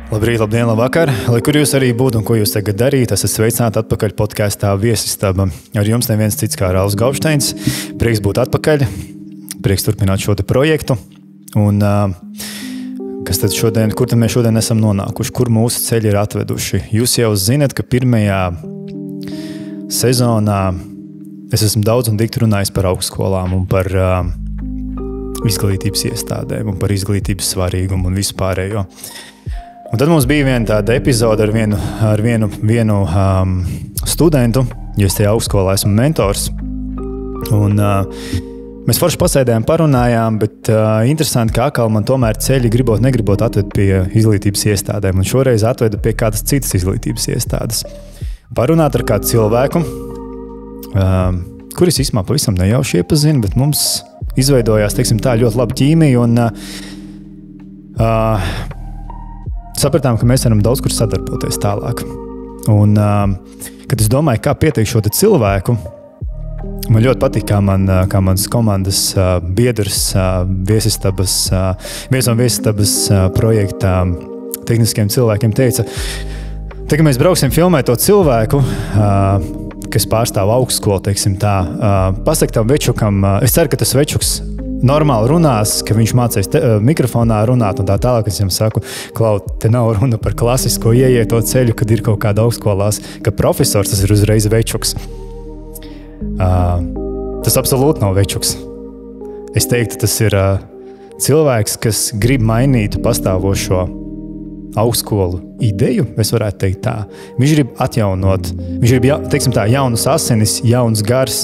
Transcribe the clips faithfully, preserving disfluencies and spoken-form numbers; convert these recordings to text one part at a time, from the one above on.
Labrīt, labdien, labvakar! Lai kur jūs arī būtu un ko jūs tagad darīt, esat sveicināti atpakaļ podkastā Viesistaba. Ar jums neviens cits kā Rauls Gaupšteins. Prieks būt atpakaļ, prieks turpināt šo te projektu. Un kas tad šodien, kur tad mēs šodien esam nonākuši, kur mūsu ceļi ir atveduši? Jūs jau zinat, ka pirmajā sezonā es esmu daudz un dikti runājis par augstskolām un par uh, izglītības iestādēm un par izglītības svarīgumu un vispārējo. Un tad mums bija viena tāda epizode ar vienu, ar vienu, vienu um, studentu, jo es tajā augstskolā esmu mentors. Un uh, mēs forši pasēdējām, parunājām, bet uh, interesanti, ka atkal man tomēr ceļi gribot, negribot atved pie izglītības iestādēm. Un šoreiz atvedu pie kādas citas izglītības iestādes. Parunāt ar kādu cilvēku, uh, kuris īstenībā pavisam nejauši iepazina, bet mums izveidojās, teiksim tā, ļoti laba ķīmija. Un, uh, uh, sapratām, ka mēs varam daudz kur sadarboties tālāk. Un, uh, kad es domāju, kā pieteikt šo cilvēku, man ļoti patīk, kā, man, kā mans komandas uh, biedrs uh, Viesistabas, uh, viens no Viesistabas uh, projektā tehniskiem cilvēkiem teica, te, ka mēs brauksim filmēt to cilvēku, uh, kas pārstāv augstskolu, teiksim tā, uh, pasaka tam večukam, uh, es ceru, ka tas večuks normāli runās, ka viņš mācīs te, uh, mikrofonā runāt un tā tālāk, es viņam saku, Klau, te nav runa par klasisko ieieto ceļu, kad ir kaut kāda augstskolās, ka profesors tas ir uzreiz večuks. Uh, tas absolūti nav večuks. Es teiktu, tas ir uh, cilvēks, kas grib mainīt pastāvošo augstskolu ideju, es varētu teikt tā. Viņš grib atjaunot, viņš grib, ja, teiksim tā, jaunus asinis, jauns gars,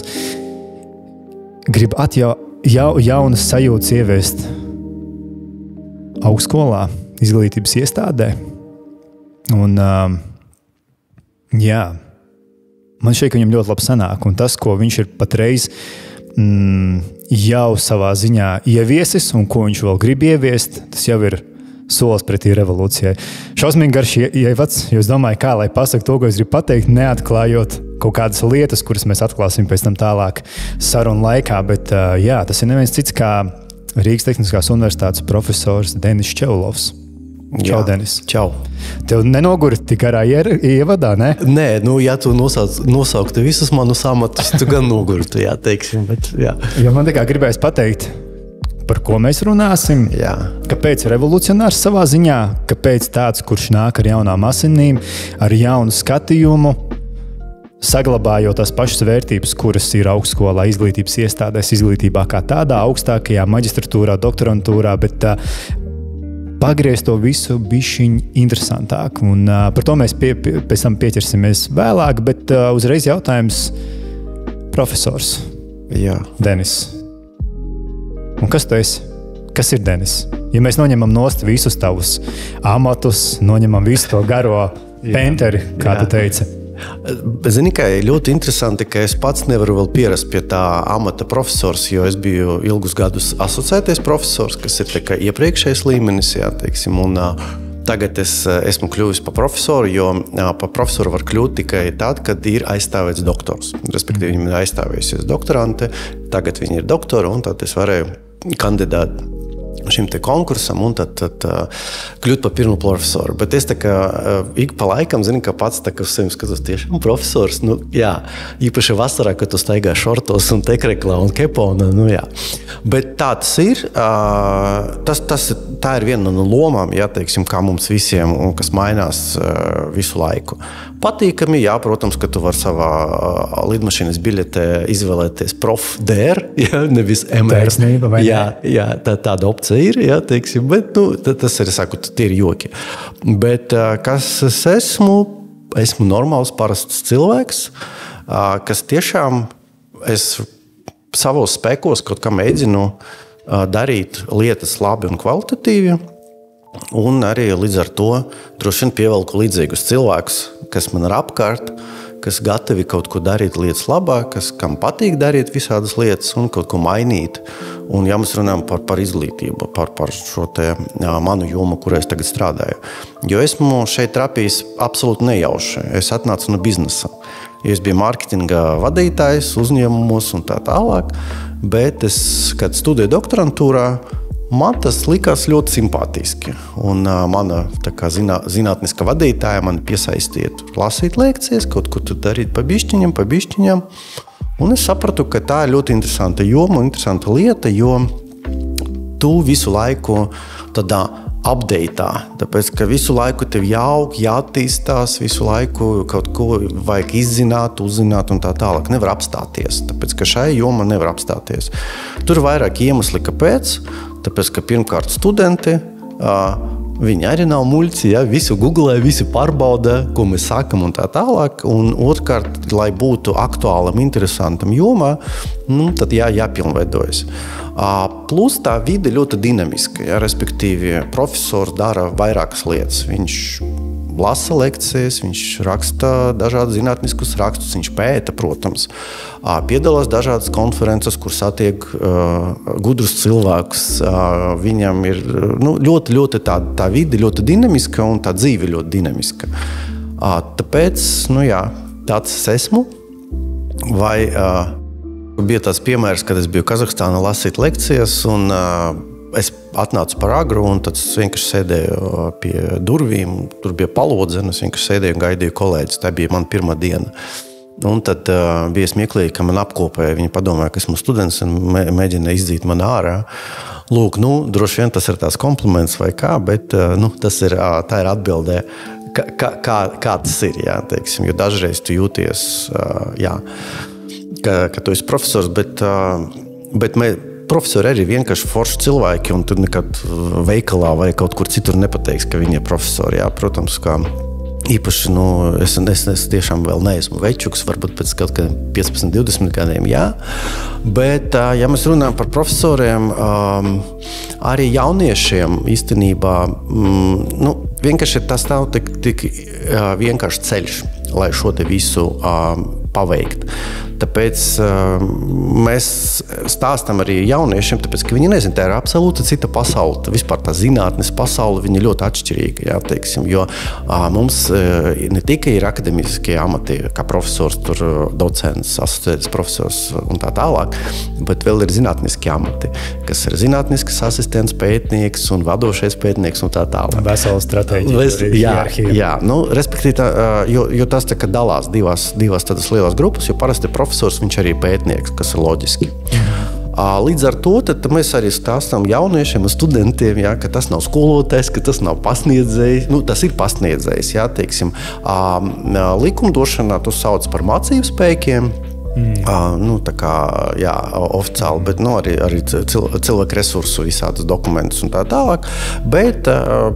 grib atjaunot, Ja, jaunas sajūtas ieviest augstskolā, izglītības iestādē. Un, um, jā, man šķiet, ka viņam ļoti labi sanāk. Un tas, ko viņš ir patreiz mm, jau savā ziņā ieviesis un ko viņš vēl grib ieviest, tas jau ir solis pretī revolūcijai. Šausmīgi garš ievads, jo es domāju, kā lai pasaka to, ko es gribu pateikt, neatklājot kaut kādas lietas, kuras mēs atklāsim pēc tam tālāk sarunu laikā, bet uh, jā, tas ir neviens cits kā Rīgas Tehniskās universitātes profesors Denis Čeulovs. Čau, jā, Denis. Čau. Tev nenoguri tik garā ievadā, ne? Nē, nu, ja tu nosauc, nosauktu visus manus amatus, tu gan nogurtu, jā, teiksim, bet jā. Ja man tikai gribēs pateikt, par ko mēs runāsim, jā. Kāpēc revolucionārs savā ziņā, kāpēc tāds, kurš nāk ar jaunām asinīm, ar jaunu skatījumu, saglabājot tās pašas vērtības, kuras ir augstskolā, izglītības iestādēs, izglītībā kā tādā, augstākajā maģistratūrā, doktorantūrā, bet uh, pagriezt to visu bišķiņ interesantāk. Un uh, par to mēs pie, pie, pēc tam pieķersimies vēlāk, bet uh, uzreiz jautājums profesors. Jā. Denis. Un kas tu esi? Kas ir Denis? Ja mēs noņemam nost visus tavus amatus, noņemam visu to garo penteri, kā jā. Tu teici. Zini, ka ļoti interesanti, ka es pats nevaru vēl pierast pie tā amata profesors, jo es biju ilgus gadus asociētais profesors, kas ir tā kā iepriekšējais līmenis, jā, teiksim, un uh, tagad es esmu kļuvis par profesoru, jo uh, par profesoru var kļūt tikai tad, kad ir aizstāvēts doktors. Respektīvi, viņam ir aizstāvējusies doktorante, tagad viņi ir doktori, un tad es varēju kandidāt šim te konkursam un tad, tad uh, kļūt par pirmo profesoru. Bet es tā kā uh, ik pa laikam, zinu, ka pats tā kā uz sevi skatos tiešām profesors, nu jā, īpaši vasarā, kad tu staigā šortos un tekreklā un kepona, nu jā. Bet tā tas ir, uh, tas, tas, tā ir viena no lomām, jā, teiksim, kā mums visiem, un kas mainās uh, visu laiku. Patīkami, jā, protams, ka tu vari savā uh, lidmašīnas biļetē izvēlēties prof dēr, jā, nevis M R. Taisnība, vai ne? Jā, jā, tā, tāda opcija ir, jā, teiksim, bet, nu, tas ir, saku, tie ir joki. Bet uh, kas es esmu? Esmu normāls, parasts cilvēks, uh, kas tiešām es savos spēkos kaut kā mēģinu uh, darīt lietas labi un kvalitatīvi. Un arī līdz ar to droši vien pievelku līdzīgus cilvēkus, kas man ir apkārt, kas gatavi kaut ko darīt lietas labāk, kas, kam patīk darīt visādas lietas un kaut ko mainīt. Un ja mēs runājam par, par izglītību, par, par šo te jā, manu jomu, kur es tagad strādāju. Jo esmu šeit trapījis absolūti nejauši. Es atnācu no biznesa. Es biju mārketinga vadītājs uzņēmumos un tā tālāk, bet es, kad studēju doktorantūrā, Man tas likās ļoti simpātiski. Un uh, mana tā kā zinā, zinātniska vadītāja man piesaistīja lasīt lekcijas, kaut ko tur darīt pa bišķiņam, pa bišķiņam. Un es sapratu, ka tā ir ļoti interesanta joma, interesanta lieta, jo tu visu laiku tādā updateā, tāpēc, ka visu laiku tev jāaug, jāattīstās, visu laiku kaut ko vajag izzināt, uzzināt un tā tālāk. Nevar apstāties, tāpēc, ka šai joma nevar apstāties. Tur ir vairāk iemesli, kāpēc. Tāpēc, ka pirmkārt studenti, viņi arī nav muļķi, ja, visu googlē, visu pārbauda, ko mēs sakam un tā tālāk. Un otrkārt, lai būtu aktuālam, interesantam jomā, nu, tad jā, jāpilnveidojas. Plus tā vide ļoti dinamiska, ja, respektīvi profesors dara vairākas lietas. Viņš lasa lekcijas, viņš raksta dažādas zinātniskus rakstus, viņš pēta, protams, piedalās dažādas konferences, kur satiek uh, gudrus cilvēkus. Uh, viņam ir nu, ļoti, ļoti tā, tā vide ļoti dinamiska un tā dzīve ļoti dinamiska. Uh, tāpēc, nu jā, tāds es esmu. Vai uh, bija tāds piemērs, kad es biju Kazahstānā lasīt lekcijas un uh, es atnācu par agru un tad es vienkārši sēdēju pie durvīm, tur bija palodze, un es vienkārši sēdēju un gaidīju kolēģis. Tā bija mana pirmā diena. Un tad uh, bija smieklīgi, ka man apkopēja, viņi padomāja, ka esmu students un mē, mēģina izdzīt man ārā. Lūk, nu, droši vien tas ir tās kompliments vai kā, bet uh, nu, tas ir, uh, tā ir atbildē, kā, kā, kā tas ir, jā, teiksim, jo dažreiz tu jūties, uh, jā, ka, ka tu esi profesors, bet, uh, bet mē, profesori arī vienkārši forši cilvēki, un tur nekad veikalā vai kaut kur citur nepateiks, ka viņi ir profesori. Jā, protams, kā īpaši, nu, es, es, es tiešām vēl neesmu večuks, varbūt pēc kaut kādiem piecpadsmit, divdesmit gadiem, jā. Bet, ja mēs runājam par profesoriem, um, arī jauniešiem īstenībā, um, nu, vienkārši tas nav tik, tik uh, vienkārši ceļš, lai šo te visu um, paveikt. Tāpēc uh, mēs stāstam arī jauniešiem, tāpēc, ka viņi nezina, tā ir absolūti cita pasaule. Vispār tā zinātnes pasaule, viņa ļoti atšķirīga, jā, teiksim, jo uh, mums uh, ne tikai ir akademiskie amati, kā profesors, tur docents, asociēts profesors un tā tālāk, bet vēl ir zinātniskie amati, kas ir zinātniskas asistents, pētnieks un vadošais pētnieks un tā tālāk. Vesela stratēģija. Ves, jā, jā, nu, respektīvi, tā, jo, jo tas tā kā dalās divās, divās tādas lielās grupas, jo parasti profesors, viņš arī pētnieks, kas ir loģiski. Līdz ar to tad mēs arī stāstām jauniešiem un studentiem, jā, ka tas nav skolotājs, ka tas nav pasniedzējs. Nu, tas ir pasniedzējs, jā, teiksim. Likumdošanā to sauc par mācību spēkiem. Mm. Nu, tā kā, jā, oficiāli, bet nu, arī, arī cilvēku resursu visādas dokumentus un tā tālāk. Bet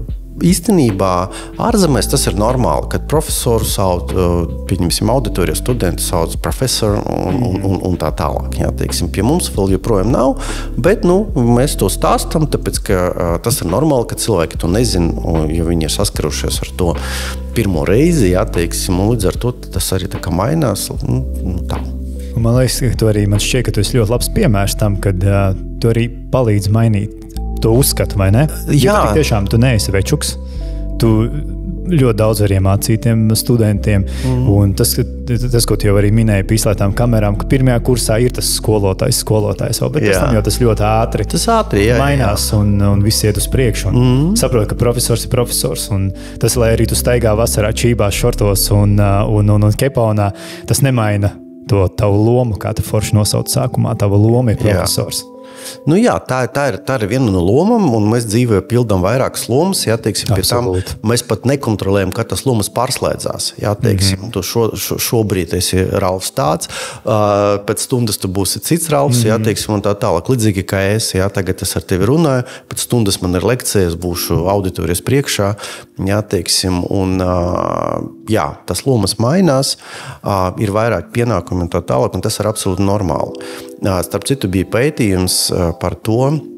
īstenībā ārzemēs tas ir normāli, kad profesoru sauc, pieņemsim auditoriju, studenti sauc profesoru un, un, un, un tā tālāk. Jā, teiksim, pie mums vēl joprojām nav, bet nu, mēs to stāstam, tāpēc, ka tas ir normāli, ka cilvēki to nezin, jo viņi ir saskarušies ar to pirmo reizi, jā, teiksim, un līdz ar to tas arī tā kā mainās. Nu, tā. Man liekas, ka tu arī, man šķiet, ka tu esi ļoti labs piemērs tam, kad uh, tu arī palīdz mainīt to uzskatu, vai ne? Jā. Jo tiešām tu neesi večuks. Tu ļoti daudz vari iemācīt tiem studentiem. Mm. Un tas, tas, ko tu jau arī minēji pie izslēgtām kamerām, ka pirmajā kursā ir tas skolotājs, skolotājs vēl, bet tas tam jau tas ļoti ātri, tas ātri jā, mainās jā. Un, un viss iet uz priekšu. Un mm. saprot, ka profesors ir profesors. Un tas, lai arī tu staigā vasarā čībās, šortos un, un, un, un kepaunā, tas nemaina to tavu lomu, kā tu forši nosauc sākumā. Tava loma ir profesors. Jā. Nu jā, tā, tā, ir, tā ir viena no lomām, un mēs dzīvē pildām vairākas lomas, jā, teiksim, pie tam mēs pat nekontrolējam, kad tas lomas pārslēdzās, jā, teiksim, mm-hmm. tu šo, šo, šobrīd esi Ralfs tāds, uh, pēc stundas tu būsi cits Ralfs, mm-hmm. jā, teiksim, un tā tālāk, līdzīgi kā es, jā, tagad es ar tevi runāju, pēc stundas man ir lekcijas, būšu auditorijas priekšā, jā, teiksim, un uh, jā, tas lomas mainās, uh, ir vairāk pienākumi un tā tālāk, un tas ir absolūti normāli. Starp citu bija pētījums par to,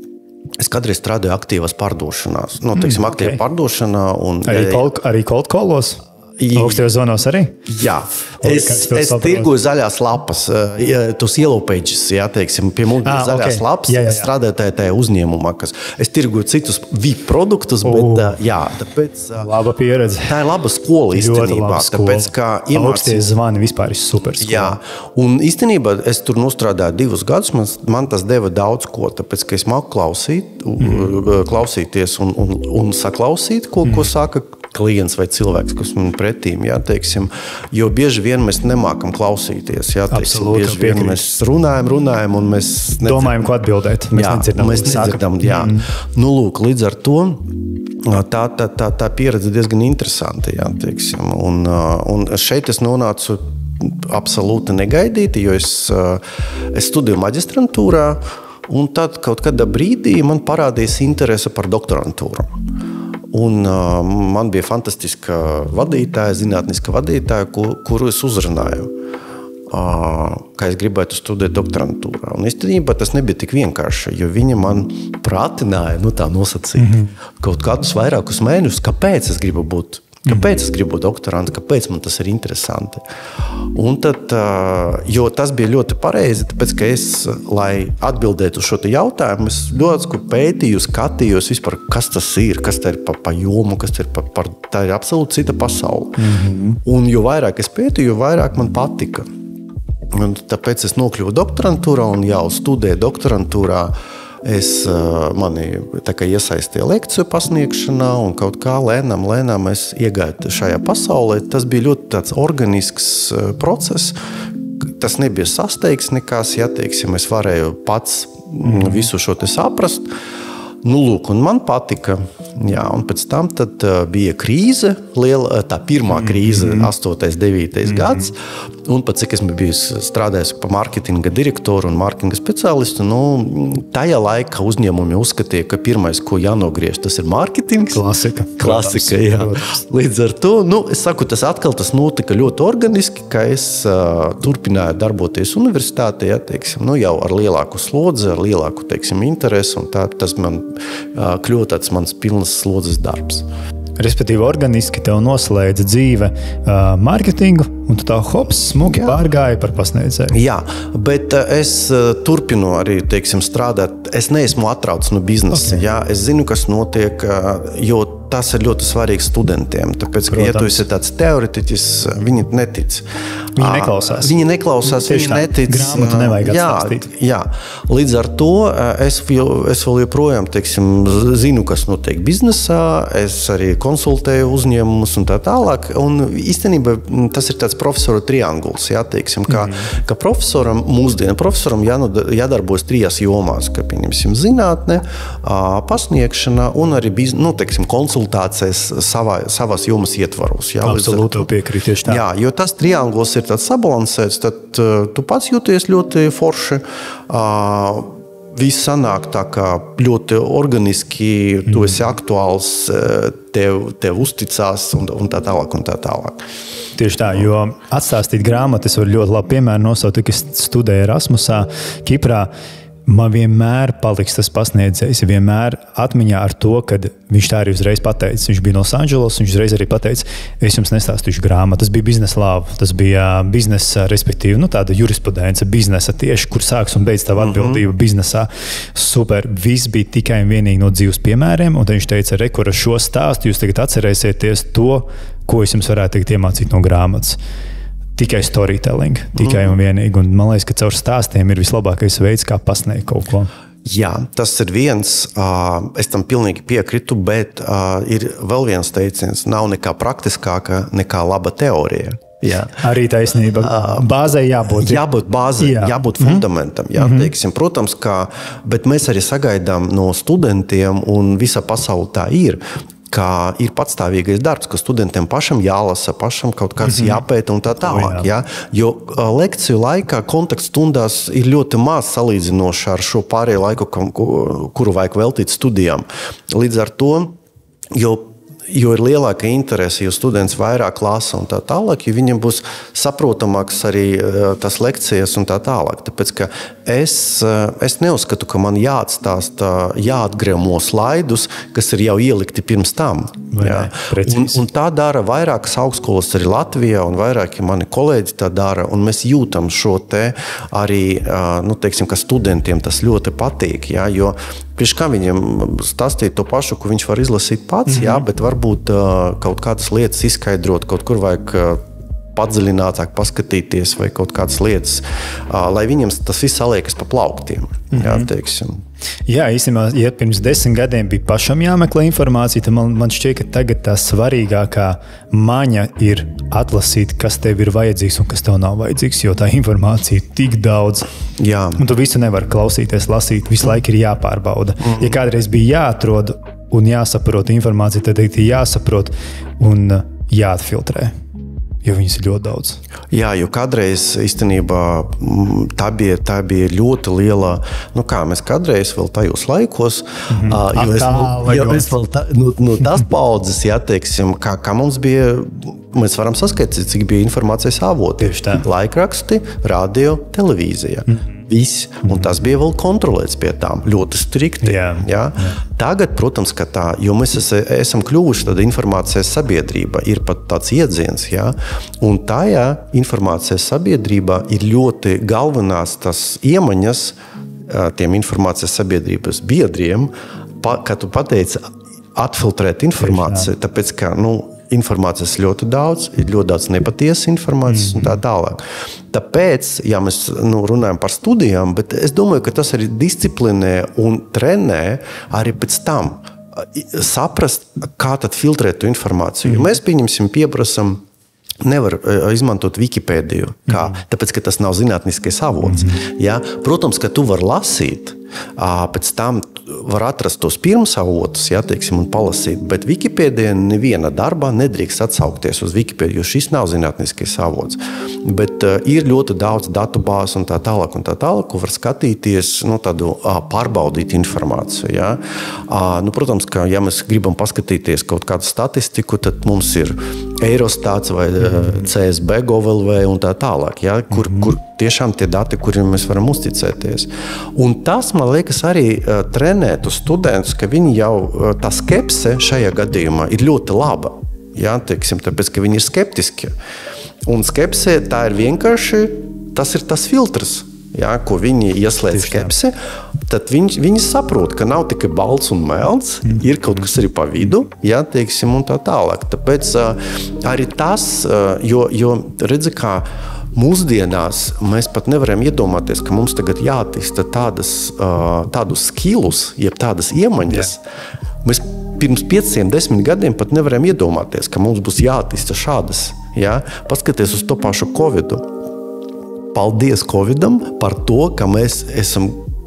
es kādreiz strādāju aktīvās pārdošanās. Nu, teiksim, aktīvā okay. pārdošanā. Un, arī, cold, arī cold callos? Augstajos zonos arī? Jā, es, es tirgoju zaļās lapas, tos ielopēģis, jā, teiksim, pie mums ah, zaļās okay. lapas, jā, jā, jā. Es strādāju tajā, tajā uzņēmumā, kas es tirgoju citus V I P produktus, bet uh. jā, tāpēc... Laba pieredze. Tā ir laba skola īstenībā, tāpēc, kā iemācīt... Augstie zvani vispār ir super skola. Jā, un īstenībā es tur nostrādāju divus gadus, man, man tas deva daudz ko, tāpēc, ka es māku klausīt, mm. klausīties un, un, un saklausīt, ko, mm. ko saka klients vai cilvēks, kas man pretīm, jā, teiksim, jo bieži vien mēs nemākam klausīties, jā, teiksim, Absolūti, bieži vien mēs runājam, runājam un mēs nedzirdam. Domājam, ko atbildēt. Mēs jā, nedzirdam. Mēs nedzirdam, jā. Mm. Nu, lūk, līdz ar to tā, tā, tā, tā pieredze diezgan interesanti, jā, teiksim, un, un šeit es nonācu absolūti negaidīti, jo es, es studēju maģistrantūrā, un tad kaut kādā brīdī man parādījās interese par doktorantūru. Un uh, man bija fantastiska vadītāja, zinātniska vadītāja, kur, kuru es uzrunāju, uh, kā es gribētu studēt doktorantūrā. Un īstenībā tas nebija tik vienkārši, jo viņa man prātināja, nu tā nosacīt, mm-hmm. kaut kādus vairākus mēnešus, kāpēc es gribu būt. Kāpēc es gribu būt doktorants, kāpēc man tas ir interesanti? Un tad, jo tas bija ļoti pareizi, tāpēc, ka es, lai atbildētu uz šo jautājumu, es ļoti pētīju, skatījos vispār, kas tas ir, kas tā ir pa, pa jomu, kas tā ir pa, par, tā ir absolūti cita pasaule. Mm-hmm. Un jo vairāk es pētīju, jo vairāk man patika. Un tāpēc es nokļuvu doktorantūrā un jau studēju doktorantūrā. Es mani tā kā iesaistīju lekciju pasniegšanā un kaut kā lēnām, lēnām es iegāju šajā pasaulē. Tas bija ļoti tāds organisks process. Tas nebija sasteigts nekās, ja teiksim, es varēju pats mm. visu šo te saprast. Nu, lūk, un man patika. Jā, un pēc tam tad uh, bija krīze, liela, tā pirmā krīze, mm-hmm. astotais, devītais mm-hmm. gads, un pat cik es biju strādājis pa marketinga direktoru un marketinga speciālistu, nu, tajā laikā uzņēmumi uzskatīja, ka pirmais, ko jānogriež, tas ir marketings. Klasika. Klasika, jā. Protams. Līdz ar to, nu, es saku, tas atkal tas notika ļoti organiski, ka es uh, turpināju darboties universitātē, ja, teiksim, nu, jau ar lielāku slodzi, ar lielāku, teiksim, interesi, un tā, tas man uh, kļūt tāds mans pilns slodzes darbs. Respektīvi, organiski tev noslēdza dzīve uh, marketingu, un tu tā hops, smuki pārgāja par pasniedzēju. Jā, bet uh, es uh, turpinu arī, teiksim, strādāt. Es neesmu atrauc no biznesa. Okay. Jā, es zinu, kas notiek, uh, jo tas ir ļoti svarīgi studentiem. Tāpēc, ka, ja tu esi tāds teoretiķis, viņi netic. Viņi neklausās. Viņi neklausās, Tieši viņi netic. Grāmatu nevajag atstāstīt. Jā, jā. Līdz ar to es, es vēl joprojām, teiksim, zinu, kas notiek biznesā, es arī konsultēju uzņēmumus un tā tālāk. Un īstenībā tas ir tāds profesora trianguls, jā, teiksim, kā, mm. ka profesoram, mūsdienu profesoram jādarbojas trijās jomās, ka, pieņemsim, zinātne, pasniegšana un arī biz, nu, teiksim, konsultācijas savā, savās jomas ietvaros. Jā, absolūti piekrīt tieši tā. Jā, jo tas trianguls ir tāds sabalansēts, tad uh, tu pats jūties ļoti forši. Uh, viss sanāk tā kā ļoti organiski, mm. tu esi aktuāls, tev, tev uzticās un, un tā tālāk un tā tālāk. Tieši tā, jo atstāstīt grāmatas var ļoti labi piemēru nosaukt, ka es studēju Erasmusā, Kiprā. Man vienmēr paliks tas pasniedzējs, vienmēr atmiņā ar to, kad viņš tā arī uzreiz pateica. Viņš bija Losandželos, viņš uzreiz arī pateica, es jums nestāstīšu grāmatu. Tas bija biznesa lāva, tas bija biznesa, respektīvi, nu, tāda jurisprudence biznesa tieši, kur sāks un beidz tavu atbildību mm-hmm. biznesā. Super, viss bija tikai un vienīgi no dzīves piemēriem, un viņš teica, re, kur ar šo stāstu jūs tagad atcerēsieties to, ko es jums varētu tagad iemācīt no grāmatas. Tikai storytelling, tikai un vienīgi. Un man liekas, ka caur stāstiem ir vislabākais veids, kā pasniegt kaut ko. Jā, tas ir viens, es tam pilnīgi piekritu, bet ir vēl viens teiciens, nav nekā praktiskāka, nekā laba teorija. Jā. Arī taisnība. Bāzei jābūt. Jābūt bāzei, jā. jābūt fundamentam. Jā, mm-hmm. teiksim, protams, ka, bet mēs arī sagaidām no studentiem, un visa pasaule tā ir, ka ir patstāvīgais darbs, ka studentiem pašam jālasa, pašam kaut kāds mm-hmm. jāpēta un tā tālāk. Oh, jā. Ja? Jo lekciju laikā, kontaktstundās ir ļoti maz salīdzinoši ar šo pārējo laiku, kuru vajag veltīt studijām. Līdz ar to, jo jo ir lielāka interese, jo students vairāk lasa un tā tālāk, jo viņam būs saprotamāks arī tas lekcijas un tā tālāk. Tāpēc, ka es, es neuzskatu, ka man jāatstāsta, jāatgremo slaidus, kas ir jau ielikti pirms tam. Jā. Un, un tā dara vairākas augstskolas arī Latvijā, un vairāki mani kolēģi tā dara, un mēs jūtam šo te arī, nu, teiksim, ka studentiem tas ļoti patīk, jā, jo priekš kā viņam stāstīt to pašu, ko viņš var izlasīt pats, mm-hmm. jā, bet varbūt uh, kaut kādas lietas izskaidrot, kaut kur vajag uh, padziļinātāk paskatīties vai kaut kādas lietas, uh, lai viņam tas viss saliekas pa plauktiem, mm-hmm. jā, teiksim. Jā, īstenībā, ja pirms desmit gadiem bija pašam jāmeklē informācija, tad man, man šķiet, ka tagad tā svarīgākā maņa ir atlasīt, kas tev ir vajadzīgs un kas tev nav vajadzīgs, jo tā informācija ir tik daudz. Jā. Un tu visu nevar klausīties, lasīt, visu laiku ir jāpārbauda. Mm. Ja kādreiz bija jāatrod un jāsaprot informācija, tad ir jāsaprot un jāatfiltrē. Jo viņas ir ļoti daudz. Jā, jo kādreiz īstenībā tā bija, tā bija ļoti liela, nu kā mēs kādreiz vēl tajos laikos, mm-hmm. uh, jo es, nu, jo es vēl tā, nu, nu, tās paudzes, jā, teiksim, kā, kā mums bija, mēs varam saskaitīt, cik bija informācijas avoti. Laikraksti, radio, televīzija. Mm-hmm. Viss, un tas bija vēl kontrolēts pie tām, ļoti strikti. Jā, jā. Jā. Tagad, protams, ka tā, jo mēs esam kļuvuši tāda informācijas sabiedrība, ir pat tāds iedziens, jā, un tajā informācijas sabiedrībā ir ļoti galvenās tas iemaņas tiem informācijas sabiedrības biedriem, pa, kad tu pateici atfiltrēt informāciju, tāpēc, ka, nu, informācijas ļoti daudz, ir ļoti daudz nepatiesas informācijas mm-hmm. un tā tālāk. Tāpēc, ja mēs nu, runājam par studijām, bet es domāju, ka tas arī disciplinē un trenē arī pēc tam saprast, kā tad filtrēt tu informāciju. Mm-hmm. Jo mēs, pieņemsim, pieprasam, nevar izmantot Wikipēdiju, kā, mm-hmm. tāpēc, ka tas nav zinātniskais avots. Mm-hmm. Ja? Protams, ka tu var lasīt, pēc tam var atrast tos pirms avotus, ja, teiksim, un palasīt, bet Wikipēdija neviena darbā nedrīkst atsaukties uz Wikipēdiju, jo šis nav zinātniskais avots. Bet uh, ir ļoti daudz datubāz un tā tālāk un tā tālāk, ko var skatīties, nu, tādu uh, pārbaudīt informāciju. Ja. Uh, nu, protams, ka, ja mēs gribam paskatīties kaut kādu statistiku, tad mums ir Eirostats vai uh, C S B, Govelv un tā tālāk, ja, kur, mm-hmm. kur tiešām tie dati, kuriem mēs varam uzticēties. Un tas, man liekas, arī uh, trenētu studentus, ka viņi jau uh, tā skepse šajā gadījumā ir ļoti laba. Jā, teiksim, tāpēc, ka viņi ir skeptiski. Un skepse tā ir vienkārši, tas ir tas filtrs, jā, ko viņi ieslēdz skepsi, tad viņi, viņi saprot, ka nav tikai balts un melns, mm. ir kaut kas arī pa vidu, jā, teiksim, un tā tālāk. Tāpēc uh, arī tas, uh, jo, jo redzi, kā mūsdienās mēs pat nevaram iedomāties, ka mums tagad jāattīsta tādas, uh, tādus skillus, jeb tādas iemaņas. Yeah. Mēs pirms pieciem, desmit gadiem pat nevaram iedomāties, ka mums būs jāattīsta šādas. Ja? Paskaties uz to pašu Covidu. Paldies Covidam par to, ka mēs esam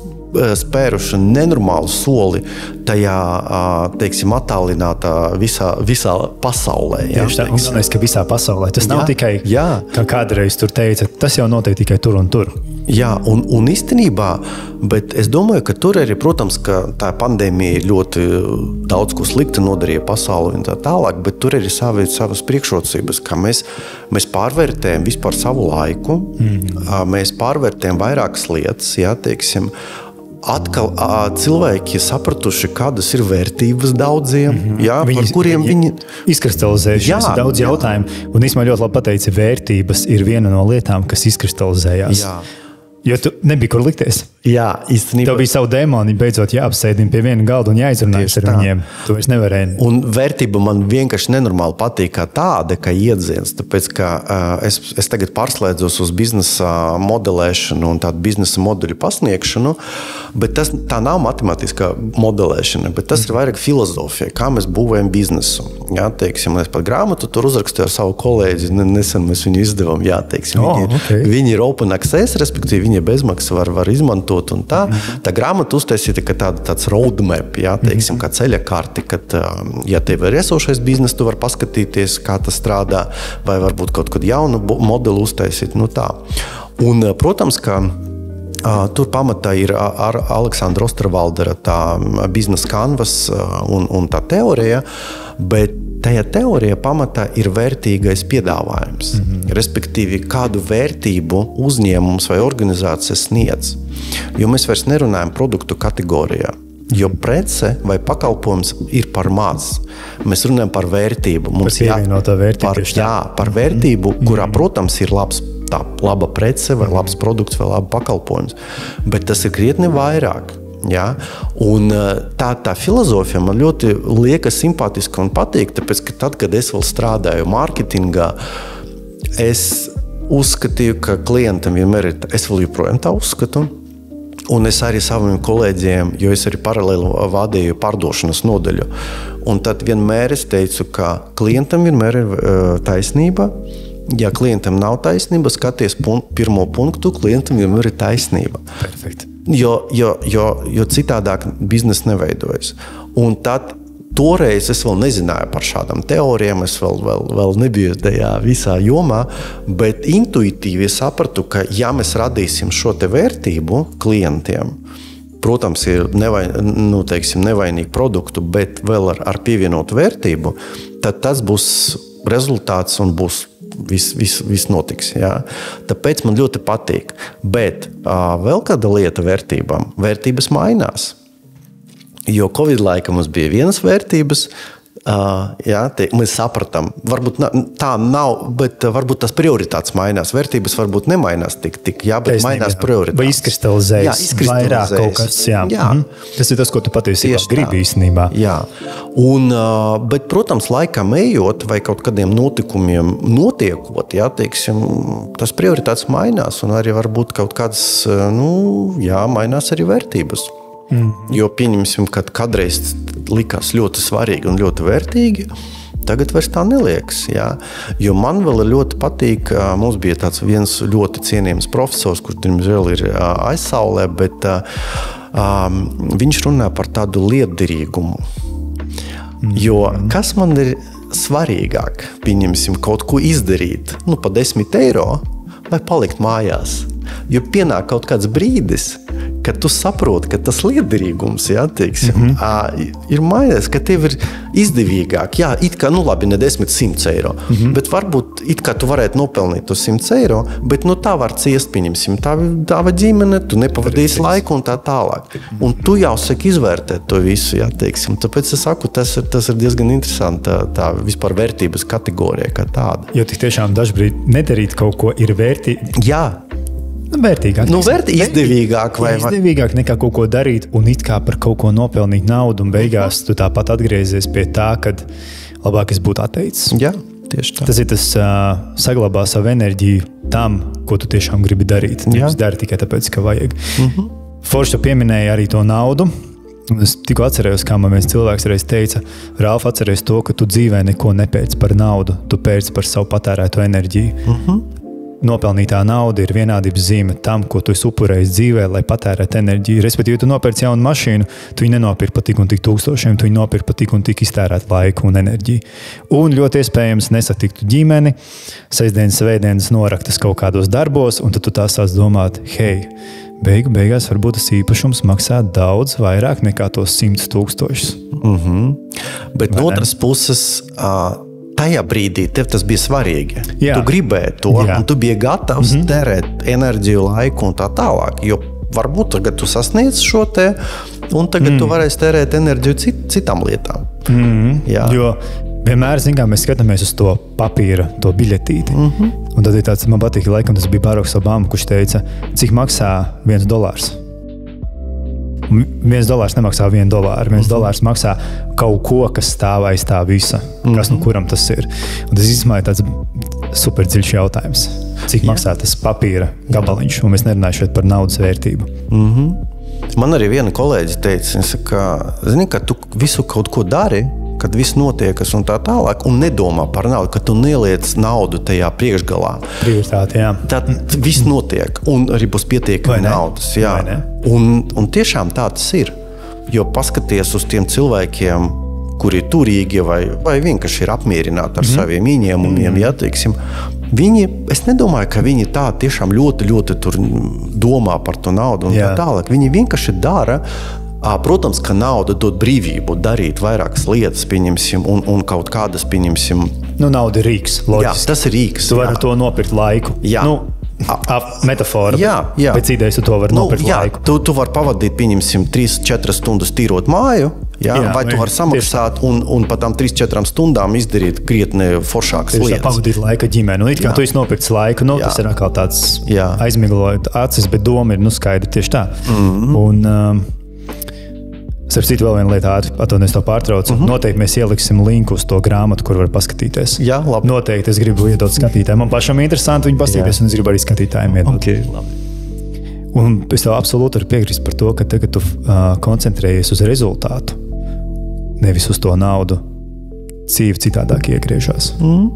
spēruši nenormālu soli tajā, teiksim, attālinātā visā, visā pasaulē. Jā, tieši tā, un galvenais, ka visā pasaulē. Tas jā, nav tikai, jā. Kā kādreiz tur teica, tas jau notiek tikai tur un tur. Jā, un, un īstenībā, bet es domāju, ka tur arī, protams, ka tā pandēmija ļoti daudz ko slikti nodarīja pasauli un tā tālāk, bet tur arī savi, savas priekšrocības, ka mēs, mēs pārvērtējam vispār savu laiku, mm. mēs pārvērtējam vairākas lietas, jā, teiksim, atkal cilvēki sapratuši, kādas ir vērtības daudziem, mm-hmm. jā, viņi, par kuriem viņi... Izkristalizējušies daudz jā. Jautājumu, un īstenībā ļoti labi pateici, vērtības ir viena no lietām, kas izkristalizējās. Jā. Jo tu nebija kur likties. Jā, īstenībā. Tev bija savu dēmoni, beidzot jāapsēdina pie viena galda un jāizrunājas ar viņiem. Tu vairs nevarēji. Un vērtība man vienkārši nenormāli patīk kā tāda, kā iedziens, tāpēc, ka uh, es, es tagad pārslēdzos uz biznesa modelēšanu un tādu biznesa modeļu pasniegšanu, bet tas tā nav matemātiskā modelēšana, bet tas mm. ir vairāk filozofija, kā mēs būvējam biznesu. Jā, teiksim, es pat grāmatu tur uzrakstīju ar savu kolēģi, nesen mēs viņu izdevām, jā, teiksim, oh, viņi, okay. viņi ir open access, respektīvi, viņi bezmaksas var, var izmantot un tā. Mm-hmm. Tā grāmata uztaisīta, ka tāda, tāds roadmap, jā, teiksim, mm-hmm. kā ceļa karti, kad, ja tev ir esošais biznes, tu var paskatīties, kā tas strādā, vai varbūt kaut kādu jaunu modeli uztaisīt, nu tā. Un, protams, ka Tur pamatā ir ar Aleksandra Ostervaldera tā biznesa kanvas un, un tā teorija, bet tajā teorijā pamatā ir vērtīgais piedāvājums. Mm-hmm. Respektīvi, kādu vērtību uzņēmums vai organizācija sniedz. Jo mēs vairs nerunājam produktu kategorijā. Jo prece vai pakalpojums ir par maz. Mēs runājam par vērtību. Mums par pievienotā vērtību. Par, jā, par vērtību, mm-hmm. kurā, protams, ir labs, tā, laba prece vai labs produkts vai laba pakalpojums. Bet tas ir krietni vairāk. Ja? Un tā, tā filozofija man ļoti liekas simpātiska un patīk, tāpēc, ka tad, kad es vēl strādāju mārketingā, es uzskatīju, ka klientam vienmēr ir, es vēl joprojām tā uzskatu, un es arī saviem kolēģiem, jo es arī paralēli vadīju pārdošanas nodaļu, un tad vienmēr es teicu, ka klientam vienmēr ir uh, taisnība. Ja klientam nav taisnība, skaties pun- pirmo punktu, klientam vienmēr ir taisnība. Perfekt. Jo, jo, jo, jo citādāk biznesa neveidojas. Un tad toreiz es vēl nezināju par šādām teorijām, es vēl, vēl, vēl nebiju tajā visā jomā, bet intuitīvi sapratu, ka ja mēs radīsim šo te vērtību klientiem, protams, ir nevai, nu, teiksim, nevainīgu produktu, bet vēl ar, ar pievienotu vērtību, tad tas būs rezultāts un būs viss vis, vis notiks. Jā. Tāpēc man ļoti patīk. Bet uh, vēl kāda lieta vērtībām. Vērtības mainās. Jo Covid laika mums bija vienas vērtības, uh, jā, te, mēs sapratām, varbūt na, tā nav, bet uh, varbūt tas prioritātes mainās. Vērtības varbūt nemainās tik, tik jā, bet Taisnība, mainās prioritātes. Vai izkristalizējas, jā, izkristalizējas vairāk kaut kas, jā. jā. Mhm. Tas ir tas, ko tu patiesībā gribi īstenībā. Jā, un, uh, bet, protams, laikam ejot vai kaut kādiem notikumiem notiekot, jā, teiksim, tas prioritātes mainās un arī varbūt kaut kādas, uh, nu, jā, mainās arī vērtības. Mm. Jo pieņemsim, ka kādreiz likās ļoti svarīgi un ļoti vērtīgi, tagad vairs tā neliekas. Jā. Jo man vēl ļoti patīk, mums bija tāds viens ļoti cienījams profesors, kurš diemžēl ir aizsaulē, bet um, viņš runā par tādu lietderīgumu. Mm. Jo kas man ir svarīgāk, pieņemsim kaut ko izdarīt, nu pa desmit eiro, vai palikt mājās. Jo pienāk kaut kāds brīdis, kad tu saproti, ka tas lietderīgums, jā, teiksim, mm-hmm. ā, ir mainījies, ka tev ir izdevīgāk. Jā, it kā, nu labi, ne desmit, simts eiro, mm-hmm. bet varbūt it kā tu varētu nopelnīt to simts eiro, bet nu tā var ciest, pieņemsim, tā tava ģimene, tu nepavadīsi laiku un tā tālāk. Un tu jau saki izvērtēt to visu, jā, teiksim. Tāpēc es saku, tas ir, tas ir diezgan interesanti, tā, tā vispār vērtības kategorija kā tāda. Jo tik tiešām dažbrīd nedarīt kaut ko ir vērtīgi. Jā. Vērtīgāk. Nu, vērt, izdevīgāk. Vai, vai? Izdevīgāk nekā kaut ko darīt un it kā par kaut ko nopelnīt naudu un beigās tu tāpat atgriezies pie tā, kad labāk es būtu atteicis. Jā, tieši tā. Tas ir tas uh, saglabā savu enerģiju tam, ko tu tiešām gribi darīt. Nevis dari tikai tāpēc, ka vajag. Mm-hmm. Forši pieminēja arī to naudu. Es tikko atcerējos, kā man viens cilvēks reiz teica, Ralf, atceries to, ka tu dzīvē neko nepēc par naudu, tu pēc par savu patērēto enerģiju. Mm-hmm. Nopelnītā nauda ir vienādības zīme tam, ko tu esi upurējis dzīvē, lai patērētu enerģiju. Respektīvi, tu nopērci jaunu mašīnu, tu viņu nenopirki par tik un tik tūkstošiem, tu viņu nopirki par tik un tik iztērēt laiku un enerģiju. Un ļoti iespējams nesatiktu ģimeni, sestdienas, svētdienas noraktas kaut kādos darbos, un tad tu tā sāc domāt, hei, beigu beigās varbūt tas īpašums maksā daudz vairāk nekā tos simts tūkstošus. Mm-hmm. Bet no otras puses... Uh... Tajā brīdī tev tas bija svarīgi. Jā. Tu gribēji to, Jā. Un tu biji gatavs mm-hmm. terēt enerģiju, laiku un tā tālāk. Jo varbūt tagad tu sasniedz šo te, un tagad mm. tu varēsi terēt enerģiju cit, citām lietām. Mm-hmm. Jā. Jo vienmēr, zin kā, mēs skatāmies uz to papīra, to biļetīti. Mm-hmm. Un tad ir tāds, man patīk, laikam tas bija Baraks Obama, kurš teica, cik maksā viens dolārs. Viens dolārs nemaksā vienu dolāru. Viens mm-hmm. dolārs maksā kaut ko, kas stāv aiz tā visa. Mm-hmm. Kas nu kuram tas ir. Un tas īstenībā ir tāds super dziļš jautājums. Cik Jā. Maksā tas papīra gabaliņš? Un mēs nerunājam šeit par naudas vērtību. Mm-hmm. Man arī viena kolēģi teica, ka, zini, ka tu visu kaut ko dari, kad viss notiekas un tā tālāk, un nedomā par naudu, ka tu neliec naudu tajā priekšgalā. Prioritāte, jā. Tad viss notiek, un arī būs pietiekami naudas. Jā. Un, un tiešām tā tas ir. Jo paskaties uz tiem cilvēkiem, kuri ir turīgi vai, vai vienkārši ir apmierināti ar mm. saviem ieņēmumiem, mm. jā, teiksim, viņi, es nedomāju, ka viņi tā tiešām ļoti, ļoti tur domā par to naudu un Jā. tā tālāk. Viņi vienkārši dara. Protams, ka nauda dod brīvību darīt vairākas lietas, pieņemsim, un, un kaut kādas, pieņemsim. Nu, nauda ir rīks, loģiski. Jā, tas ir rīks. Tu vari to nopirkt laiku. Jā. Nu, metafora. Jā, jā. Pēc idejas tu to vari nu, nopirkt jā, laiku. Tu, tu vari pavadīt, pieņemsim, trīs četras stundas tīrot māju, jā, jā, vai tu vari samaksāt un, un pat tām trīs četrām stundām izdarīt krietni foršākas tieši lietas. Pavadīt laika ģimeni. Nu, it kā jā. Tu esi nopirkts laiku, nu, jā. Tas ir atkal tāds aizmiglojot acis, bet doma ir, nu, skaidri tieši tā. Mm-hmm. Un, um, Starp citu, vēl viena lieta, atvainojos to pārtraucu. Uh-huh. Noteikti mēs ieliksim linku uz to grāmatu, kur var paskatīties. Jā, labi. Noteikti es gribu iedot skatītājiem. Man pašam interesanti viņu paskatīties, un es gribu arī skatītājiem iedot. Okay, labi. Un es tev absolūti varu piekrist par to, ka tagad tu uh, koncentrējies uz rezultātu, nevis uz to naudu. Dzīve citādāk iegriežās. Mm.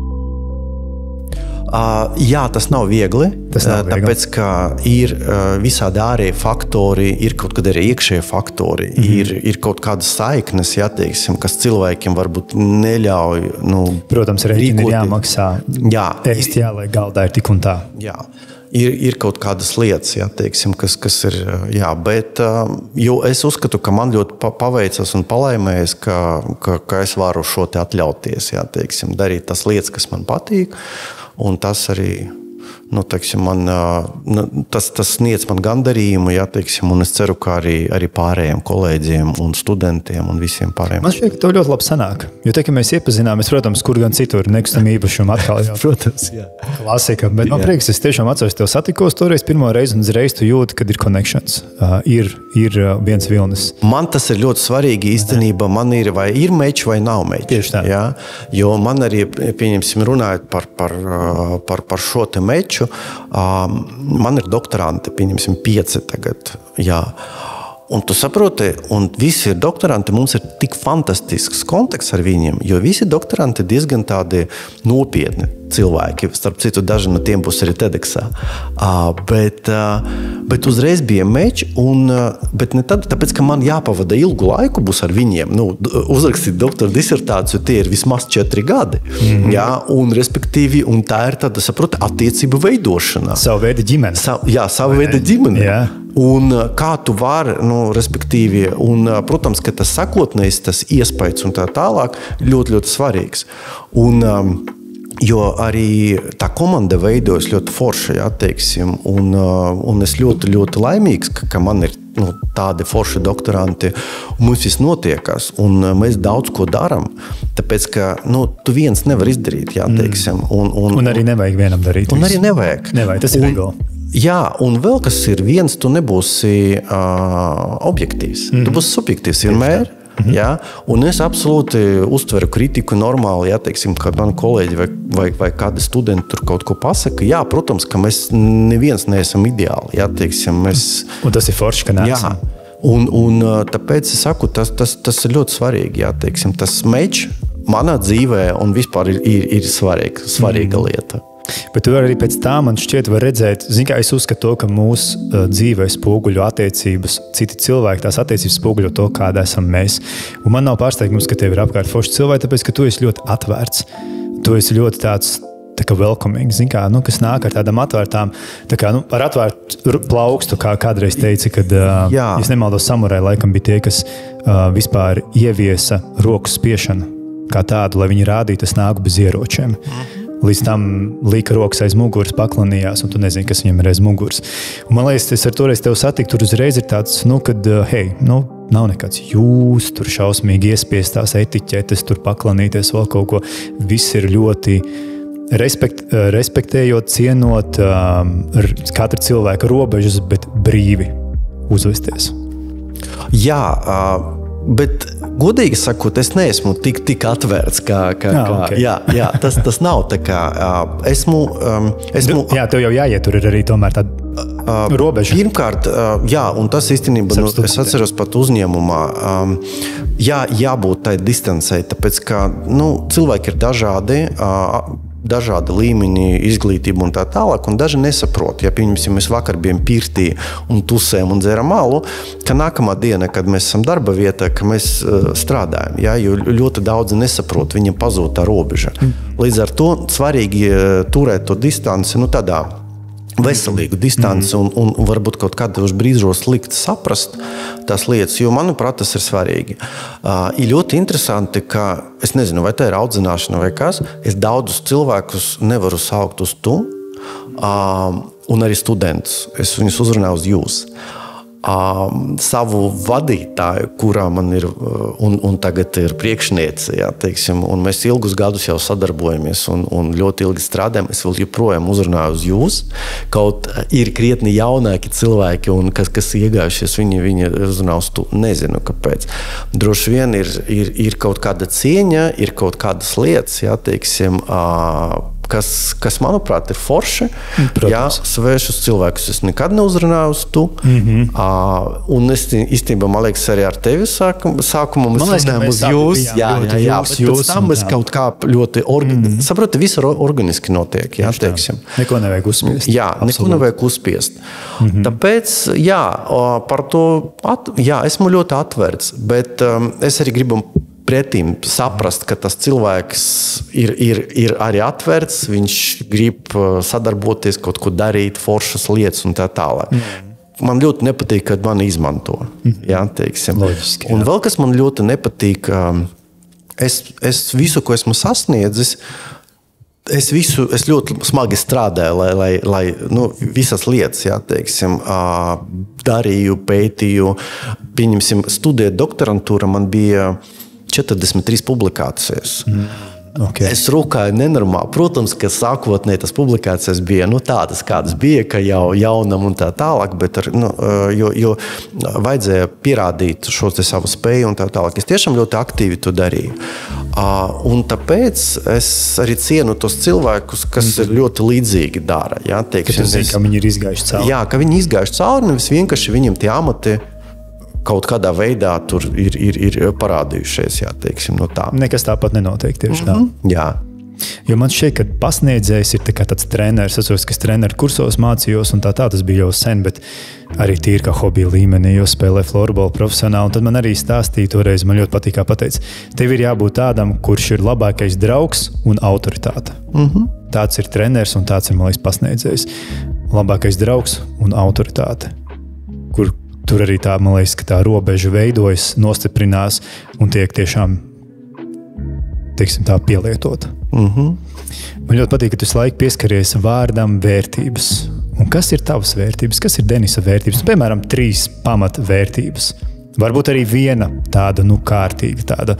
Uh, jā, tas nav viegli, tas nav viegli. Tāpēc, ka ir uh, visādi ārēji faktori, ir kaut kādi arī iekšēji faktori, mm-hmm. ir, ir kaut kādas saiknes, jā, teiksim, kas cilvēkiem varbūt neļauj, nu, protams, rēķini ir jāmaksā, jā, ēst jāliek galdā ir tik un tā. Jā, ir, ir kaut kādas lietas, jā, teiksim, kas, kas ir, jā, bet, uh, jo es uzskatu, ka man ļoti paveicas un palaimējas, ka, ka, ka es varu šo te atļauties, jā, teiksim, darīt tas lietas, kas man patīk. Un tas arī, nu, teiksim, man, nu, tas, tas sniedz man gandarījumu, jā, teiksim, un es ceru, ka arī, arī pārējiem kolēģiem un studentiem un visiem pārējiem. Man šķiet, ka tev ļoti labi sanāk, jo te, ka mēs iepazināmies, protams, kur gan citur, nekustam īpašumu atkal jau, protams, jā. Klasika, bet man prieks, es tiešām atceros, tev satikos toreiz pirmo reizi un uzreiz tu jūti, kad ir connections, uh, ir, ir viens vilnis. Man tas ir ļoti svarīgi īstenībā, man ir vai ir meči vai nav meči. Tieši tā. Jā, jo man arī, pieņemsim, runājot par, par, par, par šo te meču, man ir doktoranti, pieņemsim, pieci tagad, jā. Un tu saproti, un visi ir doktoranti, mums ir tik fantastisks konteksts ar viņiem, jo visi doktoranti ir diezgan tādi nopietni cilvēki. Starp citu, daži no tiem būs arī TEDxā. Uh, bet, uh, bet uzreiz bija meči, un, uh, bet ne tad, tāpēc, ka man jāpavada ilgu laiku būs ar viņiem. Nu, uzrakstīt doktora disertāciju, tie ir vismaz četri gadi. Mm-hmm. Jā, un respektīvi, un tā ir tāda, saproti, attiecību veidošana. Savu veidu ģimene. Sa, jā, savu veidu ģimene. Jā. Un kā tu vari, nu, respektīvi, un, protams, ka tas sakotnējs, tas iespējas un tā tālāk ļoti, ļoti svarīgs. Un, um, jo arī tā komanda veidojas ļoti forša, jā, teiksim, un, uh, un es ļoti, ļoti laimīgs, ka, ka man ir nu, tādi forši doktoranti, un mums viss notiekās, un uh, mēs daudz ko daram, tāpēc, ka, nu, tu viens nevar izdarīt, jā, teiksim. Un, un, un arī nevajag vienam darīt. Un arī nevajag. Nevajag, tas ir legāli. Jā, un vēl kas ir viens, tu nebūsi uh, objektīvs. Mm-hmm. Tu būsi subjektīvs vienmēr. Mm-hmm. Jā, un es absolūti uztveru kritiku normāli, jā, teiksim, kad man kolēģi vai, vai, vai kādi studenti tur kaut ko pasaka. Jā, protams, ka mēs neviens neesam ideāli, jā, teiksim, mēs... Un tas ir forši, ka neesam. Jā, un, un tāpēc es saku, tas, tas, tas ir ļoti svarīgi, jā, teiksim, tas mečs manā dzīvē un vispār ir, ir, ir svarīga, svarīga mm. lieta. Bet tu arī pēc tā man šķiet var redzēt, zin kā es uzskatu to, ka mūsu uh, dzīvē spoguļo attiecības, citi cilvēki tās attiecības spoguļo to, kāda esam mēs. Un man nav pārsteigums, ka tev ir apkārt forši cilvēki, tāpēc, ka tu esi ļoti atvērts. Tu esi ļoti tāds tā kā welcoming, zin kā, nu, kas nāk ar tādām atvērtām, tā kā, nu, ar atvērtu plaukstu, kā kādreiz teica, kad, uh, es nemaldos, samurai laikam bija tie, kas uh, vispār ieviesa roku spiešanu kā tādu, lai viņi rādītu, tas nāk bez ieročiem. Mm. Līdz tam līka rokas aiz muguras, paklanījās, un tu nezini, kas viņam ir aiz muguras. Un man liekas, es ar toreiz tevi satiku, tur uzreiz ir tāds, nu, kad, hei, nu, nav nekāds jūs, tur šausmīgi iespiestās etiķetes, tur paklanīties vēl kaut ko. Viss ir ļoti respekt, respektējot, cienot um, katra cilvēka robežas, bet brīvi uzvesties. Jā, uh... Bet, godīgi sakot, es neesmu tik, tik atvērts, kā, kā, jā, kā okay. jā, jā, tas, tas nav tā kā, uh, esmu, um, esmu... Jā, tev jau jāiet, tur ir arī tomēr tāda uh, robeža. Pirmkārt, uh, jā, un tas īstenībā, nu, es atceros pat uzņēmumā, um, jā, jābūt tai distancei, tāpēc, ka, nu, cilvēki ir dažādi, uh, dažādi līmeņi, izglītība un tā tālāk, un daži nesaprot. Ja, pieņemsim, mēs vakar bijām pirtī un tusējam un dzeram alu, ka nākamā diena, kad mēs esam darba vietā, ka mēs uh, strādājam, ja, jo ļoti daudzi nesaprot, viņam pazūd tā robeža. Mm. Līdz ar to svarīgi turēt to distanci, nu tādā veselīgu distanci mm. un, un varbūt kaut kādos brīžos likt saprast tās lietas, jo, manuprāt, tas ir svarīgi. Uh, ir ļoti interesanti, ka, es nezinu, vai tā ir audzināšana vai kas, es daudzus cilvēkus nevaru saukt uz tu, uh, un arī studentus. Es viņus uzrunāju uz jūs. Uh, savu vadītāju, kurā man ir un, un tagad ir priekšniece, jā, teiksim, un mēs ilgus gadus jau sadarbojamies un, un ļoti ilgi strādājam, es vēl joprojām uzrunāju uz jūs, kaut ir krietni jaunāki cilvēki, un kas, kas iegājušies, viņi, viņi uzrunā uz tu, nezinu, kāpēc. Droši vien ir, ir, ir kaut kāda cieņa, ir kaut kādas lietas, jā, teiksim, uh, Kas, kas, manuprāt, ir forši. Protams. Jā, svešus cilvēkus es nekad neuzrunāju uz tu. Mm-hmm. Uh, un es īstenībā, man liekas, arī ar tevi sākum, sākumā mēs runājam uz jūs. Jā, jā, jā, bet jūs, pēc tam mēs jā. Kaut kā ļoti organiski, mm-hmm. saproti, viss organiski notiek, jā, teiksim. Neko nevajag uzspiest. Jā, Absolut. Neko nevajag uzspiest. Mm-hmm. Tāpēc, jā, par to, at, jā, esmu ļoti atvērts, bet um, es arī gribu pretīm saprast, ka tas cilvēks ir, ir, ir arī atvērts, viņš grib sadarboties, kaut ko darīt, foršas lietas un tā tālāk. Mm. Man ļoti nepatīk, kad mani izmanto. Mm. Jā, teiksim. Loģiski, jā. Un vēl kas man ļoti nepatīk, es, es visu, ko esmu sasniedzis, es visu, es ļoti smagi strādāju, lai, lai, lai nu, visas lietas, jā, teiksim, darīju, pētīju, pieņemsim, studēt doktorantūra, man bija četrdesmit trīs publikācijas. Mm, okay. Es rūkāju nenormāli. Protams, ka sākotnēji tas publikācijas bija nu, tādas, kādas bija, ka jau jaunam un tā tālāk, bet ar, nu, jo, jo vajadzēja pierādīt šo te savu spēju un tā tālāk. Es tiešām ļoti aktīvi to darīju. Un tāpēc es arī cienu tos cilvēkus, kas mm. ir ļoti līdzīgi dara. Jā, teiksim, ka tu zini, ka viņi ir izgājuši cauri. Jā, ka viņi izgājuši cauri, nevis vienkārši viņiem tie amati kaut kādā veidā tur ir, ir, ir parādījušies, jā, teiksim, no tā. Nekas tāpat nenotiek tieši tā. Mm-hmm. Jā. Jo man šķiet, ka pasniedzējs ir tā kā tāds treneris, es atceros, ka es treneru kursos mācījos un tā tā, tas bija jau sen, bet arī tīri kā hobija līmenī, jo spēlēju florbolu profesionāli, un tad man arī stāstīja toreiz, man ļoti patīk, kā pateica, tev ir jābūt tādam, kurš ir labākais draugs un autoritāte. Mm-hmm. Tāds ir treneris un tāds ir, man liekas, pasniedzējs. Labākais draugs un autoritāte, kur tur arī tā, man liekas, ka tā robeža veidojas, nostiprinās un tiek tiešām, teiksim tā, pielietota. Mm-hmm. Man ļoti patīk, ka tu visu laiku pieskaries vārdam vērtības. Un kas ir tavas vērtības? Kas ir Denisa vērtības? Piemēram, trīs pamat vērtības. Varbūt arī viena tāda, nu, kārtīga, tāda,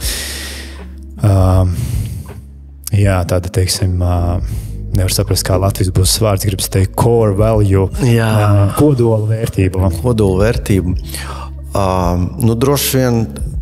uh, jā, tāda, teiksim, uh, nevar saprast, kā Latvijas būs vārds, gribas teikt core value, uh, kodola vērtība. Kodola vērtība. Uh, nu, droši vien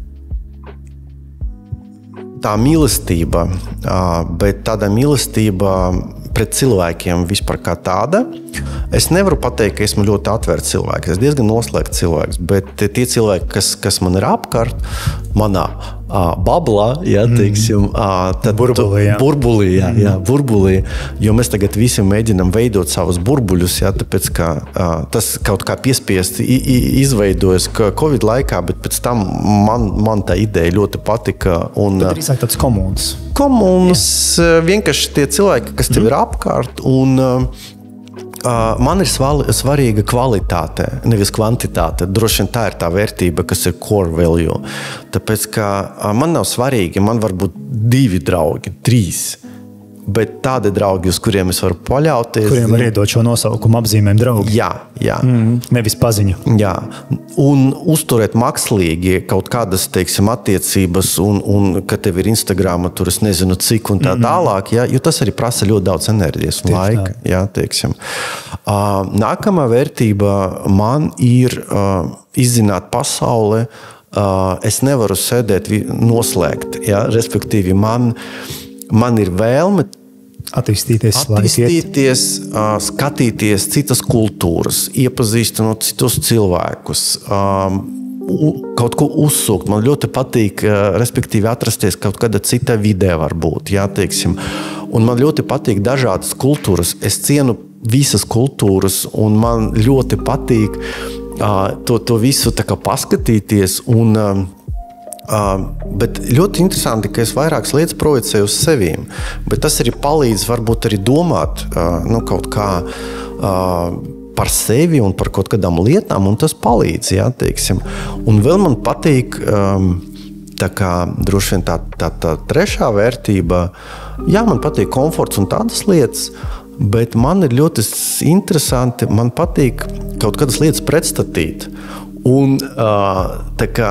tā mīlestība, uh, bet tāda mīlestība pret cilvēkiem vispār kā tāda. Es nevaru pateikt, ka esmu ļoti atvērts cilvēks. Es diezgan noslēgts cilvēks, bet tie cilvēki, kas, kas man ir apkārt, manā uh, bablā, jā, teiksim, uh, tad burbulī, jā. burbulī, jā, jā, burbulī, jo mēs tagad visi mēģinam veidot savus burbuļus, jā, tāpēc, ka uh, tas kaut kā piespiest izveidojas Covid laikā, bet pēc tam man, man tā ideja ļoti patika. Un, tad drīzāk tāds komunas. Komunas, jā. Vienkārši tie cilvēki, kas tev mm. ir apkārt, un uh, Uh, man ir svali, svarīga kvalitāte, nevis kvantitāte. Droši vien tā ir tā vērtība, kas ir core value. Tāpēc, ka uh, man nav svarīgi, man var būt divi draugi, trīs. Bet tādi draugi, uz kuriem es varu paļauties. Kuriem var iedot šo nosaukumu apzīmēm draugi. Jā, jā. Mm, nevis paziņu. Jā. Un uzturēt mākslīgi kaut kādas, teiksim, attiecības un, un ka tev ir Instagrama, tur es nezinu cik un tā mm. tālāk, jā, jo tas arī prasa ļoti daudz enerģijas un laika. Jā, teiksim. Uh, nākamā vērtība man ir uh, izzināt pasauli. Uh, es nevaru sēdēt noslēgt, jā, respektīvi man Man ir vēlme attīstīties, attīstīties uh, skatīties citas kultūras, iepazīstinot citus cilvēkus, um, kaut ko uzsūkt. Man ļoti patīk, uh, respektīvi, atrasties kaut kādā citā vidē varbūt, jā, teiksim. Un man ļoti patīk dažādas kultūras. Es cienu visas kultūras, un man ļoti patīk uh, to, to visu tā kā paskatīties un uh, Uh, bet ļoti interesanti, ka es vairākas lietas projicēju uz sevīm, bet tas arī palīdz varbūt arī domāt uh, nu, kaut kā uh, par sevi un par kaut kādām lietām, un tas palīdz, jā, teiksim. Un vēl man patīk, um, tā kā droši vien tā, tā, tā trešā vērtība, jā, man patīk komforts un tādas lietas, bet man ir ļoti interesanti, man patīk kaut kādas lietas pretstatīt. Un uh, tā kā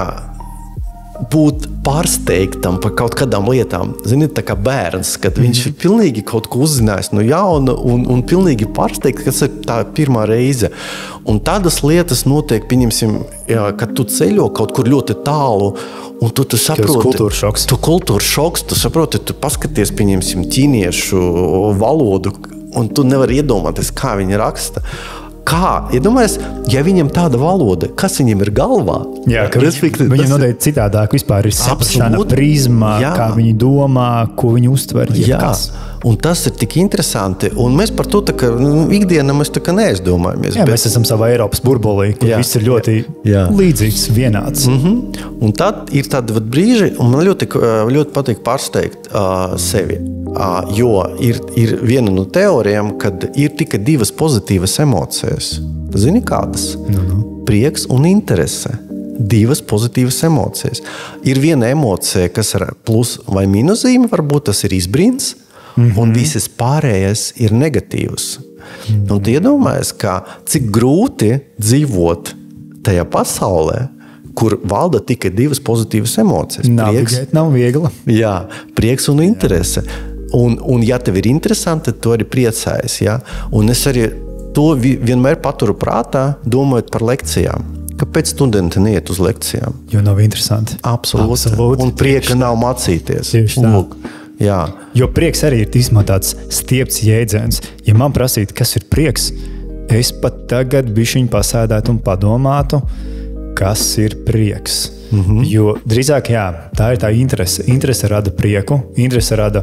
būt pārsteigtam par kaut kādām lietām. Ziniet, tā kā bērns, kad viņš ir pilnīgi kaut ko uzzinājis no jauna un, un pilnīgi pārsteigt, kas ir tā pirmā reize. Un tādas lietas notiek, pieņemsim, jā, kad tu ceļo kaut kur ļoti tālu, un tu, tu saproti... Kultūra šoks. Tu kultūra šoks, tu saproti, tu paskaties, pieņemsim, ķīniešu valodu, un tu nevari iedomāties, kā viņi raksta. Kā? Ja domājies, ja viņam tāda valoda, kas viņam ir galvā? Jā, ka Respekti, viņam noteikti citādāk vispār ir saprašana prizma, jā. Kā viņi domā, ko viņi uztver. Jā, kas. Un tas ir tik interesanti. Un mēs par to tā kā, nu, ikdienā mēs tā kā neaizdomājamies. Jā, bet... mēs esam savā Eiropas burbulī, kur jā. Viss ir ļoti jā. Līdzīgs, vienāds. Mm-hmm. Un tad ir tādi brīži, un man ļoti, ļoti patīk pārsteigt uh, sevi. Uh, jo ir, ir viena no teorijām, kad ir tikai divas pozitīvas emocijas. Zini kādas? Mm-hmm. Prieks un interese. Divas pozitīvas emocijas. Ir viena emocija, kas ir plus vai mīnuszīme, varbūt tas ir izbrīns, mm-hmm. un visas pārējais ir negatīvs. Mm-hmm. Un tu iedomājies, ka cik grūti dzīvot tajā pasaulē, kur valda tikai divas pozitīvas emocijas. Navigēt nav viegli. Jā, prieks un interese. Un, un ja tev ir interesanti, tad tu arī priecājies. Ja? Un es arī to vienmēr paturu prātā, domājot par lekcijām. Kāpēc studenti neiet uz lekcijām? Jo nav interesanti. Absolūti. Absolūti. Un prieka nav mācīties. Tieši tā. Lūk, jā. Jo prieks arī ir īstenībā tāds stiepts jēdziens. Ja man prasītu, kas ir prieks, es pat tagad bišķiņ pasēdētu un padomātu, kas ir prieks. Mm-hmm. Jo drīzāk, jā, tā ir tā interese. Interese rada prieku, interese rada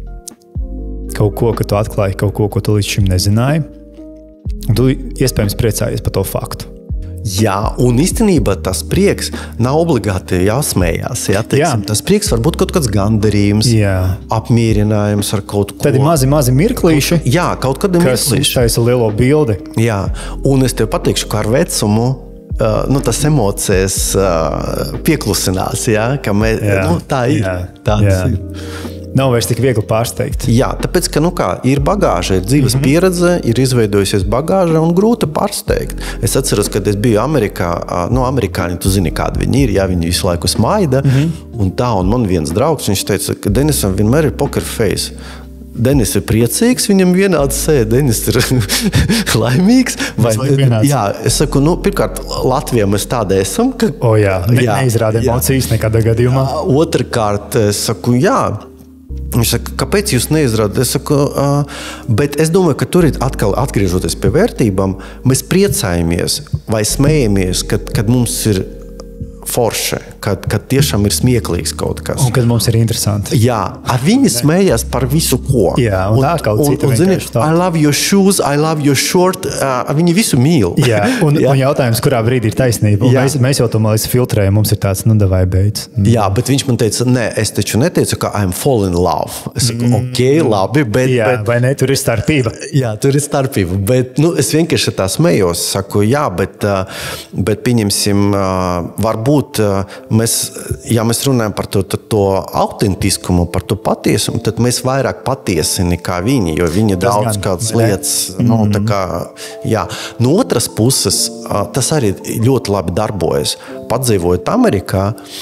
kaut ko, ka tu atklāji kaut ko, ko tu līdz šim nezināji. Un tu iespējams priecājies par to faktu. Jā, un īstenībā tas prieks nav obligāti jāsmējās. Jā, teiksim, jā. Tas prieks var būt kaut kāds gandarījums, jā. Apmierinājums ar kaut ko. Tad ir mazi, mazi mirklīši, kaut, jā, kaut kādi kas mirklīši. Uztaisa lielo bildi. Jā, un es tev pateikšu, ka ar vecumu uh, nu, tas emocijas uh, pieklusinās. Jā, ka mē, jā. Nu, tā ir. Jā. Tāds jā. ir. Nav vairs tik viegli pārsteigt. Jā, tāpēc, ka nu kā, ir bagāža, ir dzīves mm-hmm. pieredze, ir izveidojusies bagāža un grūti pārsteigt. Es atceros, kad es biju Amerikā, nu, amerikāņi, tu zini, kādi viņi ir, jā, viņi visu laiku smaida, mm-hmm. un tā, un man viens draugs, viņš teica, ka Denisam vienmēr ir poker face. Denis ir priecīgs, viņam vienāds sēd, Denis ir laimīgs. Vai, jā, es saku, nu, pirmkārt, Latvijā mēs tādi esam, ka... O jā, ne, jā neizrāda emocijas nekādā gadījumā. Otrkārt, es saku, jā, viņš saka, kāpēc jūs neizrādat? Es saku, uh, bet es domāju, ka tur ir atkal atgriežoties pie vērtībām, mēs priecājamies vai smējamies, kad, kad mums ir forši, kad, kad tiešām ir smieklīgs kaut kas. Un kad mums ir interesanti. Jā, ar viņi smējās par visu ko. Jā, un, un tā kaut un, cita un, zini, I love your shoes, I love your short, uh, viņi visu mīl. Jā, un, jā. Un jautājums, kurā brīdī ir taisnība. Mēs, mēs jau to mālis filtrējam, mums ir tāds, nu, davai beidz. Mm. Jā, bet viņš man teica, nē, es taču neteicu, ka I'm fall in love. Es saku, mm. ok, labi, bet... Jā, bet, vai ne, tur ir starpība. Jā, tur ir starpība, bet, nu, es vienkārši tā smējos, saku, jā, bet, bet pieņemsim, varbūt mēs, ja mēs runājam par to, to, to autentiskumu, par to patiesumu, tad mēs vairāk patiesi nekā viņi, jo viņi tas daudz gan, kādas ne? Lietas, mm-hmm. nu, tā kā, jā. No otras puses, tas arī ļoti labi darbojas. Padzīvojot Amerikā,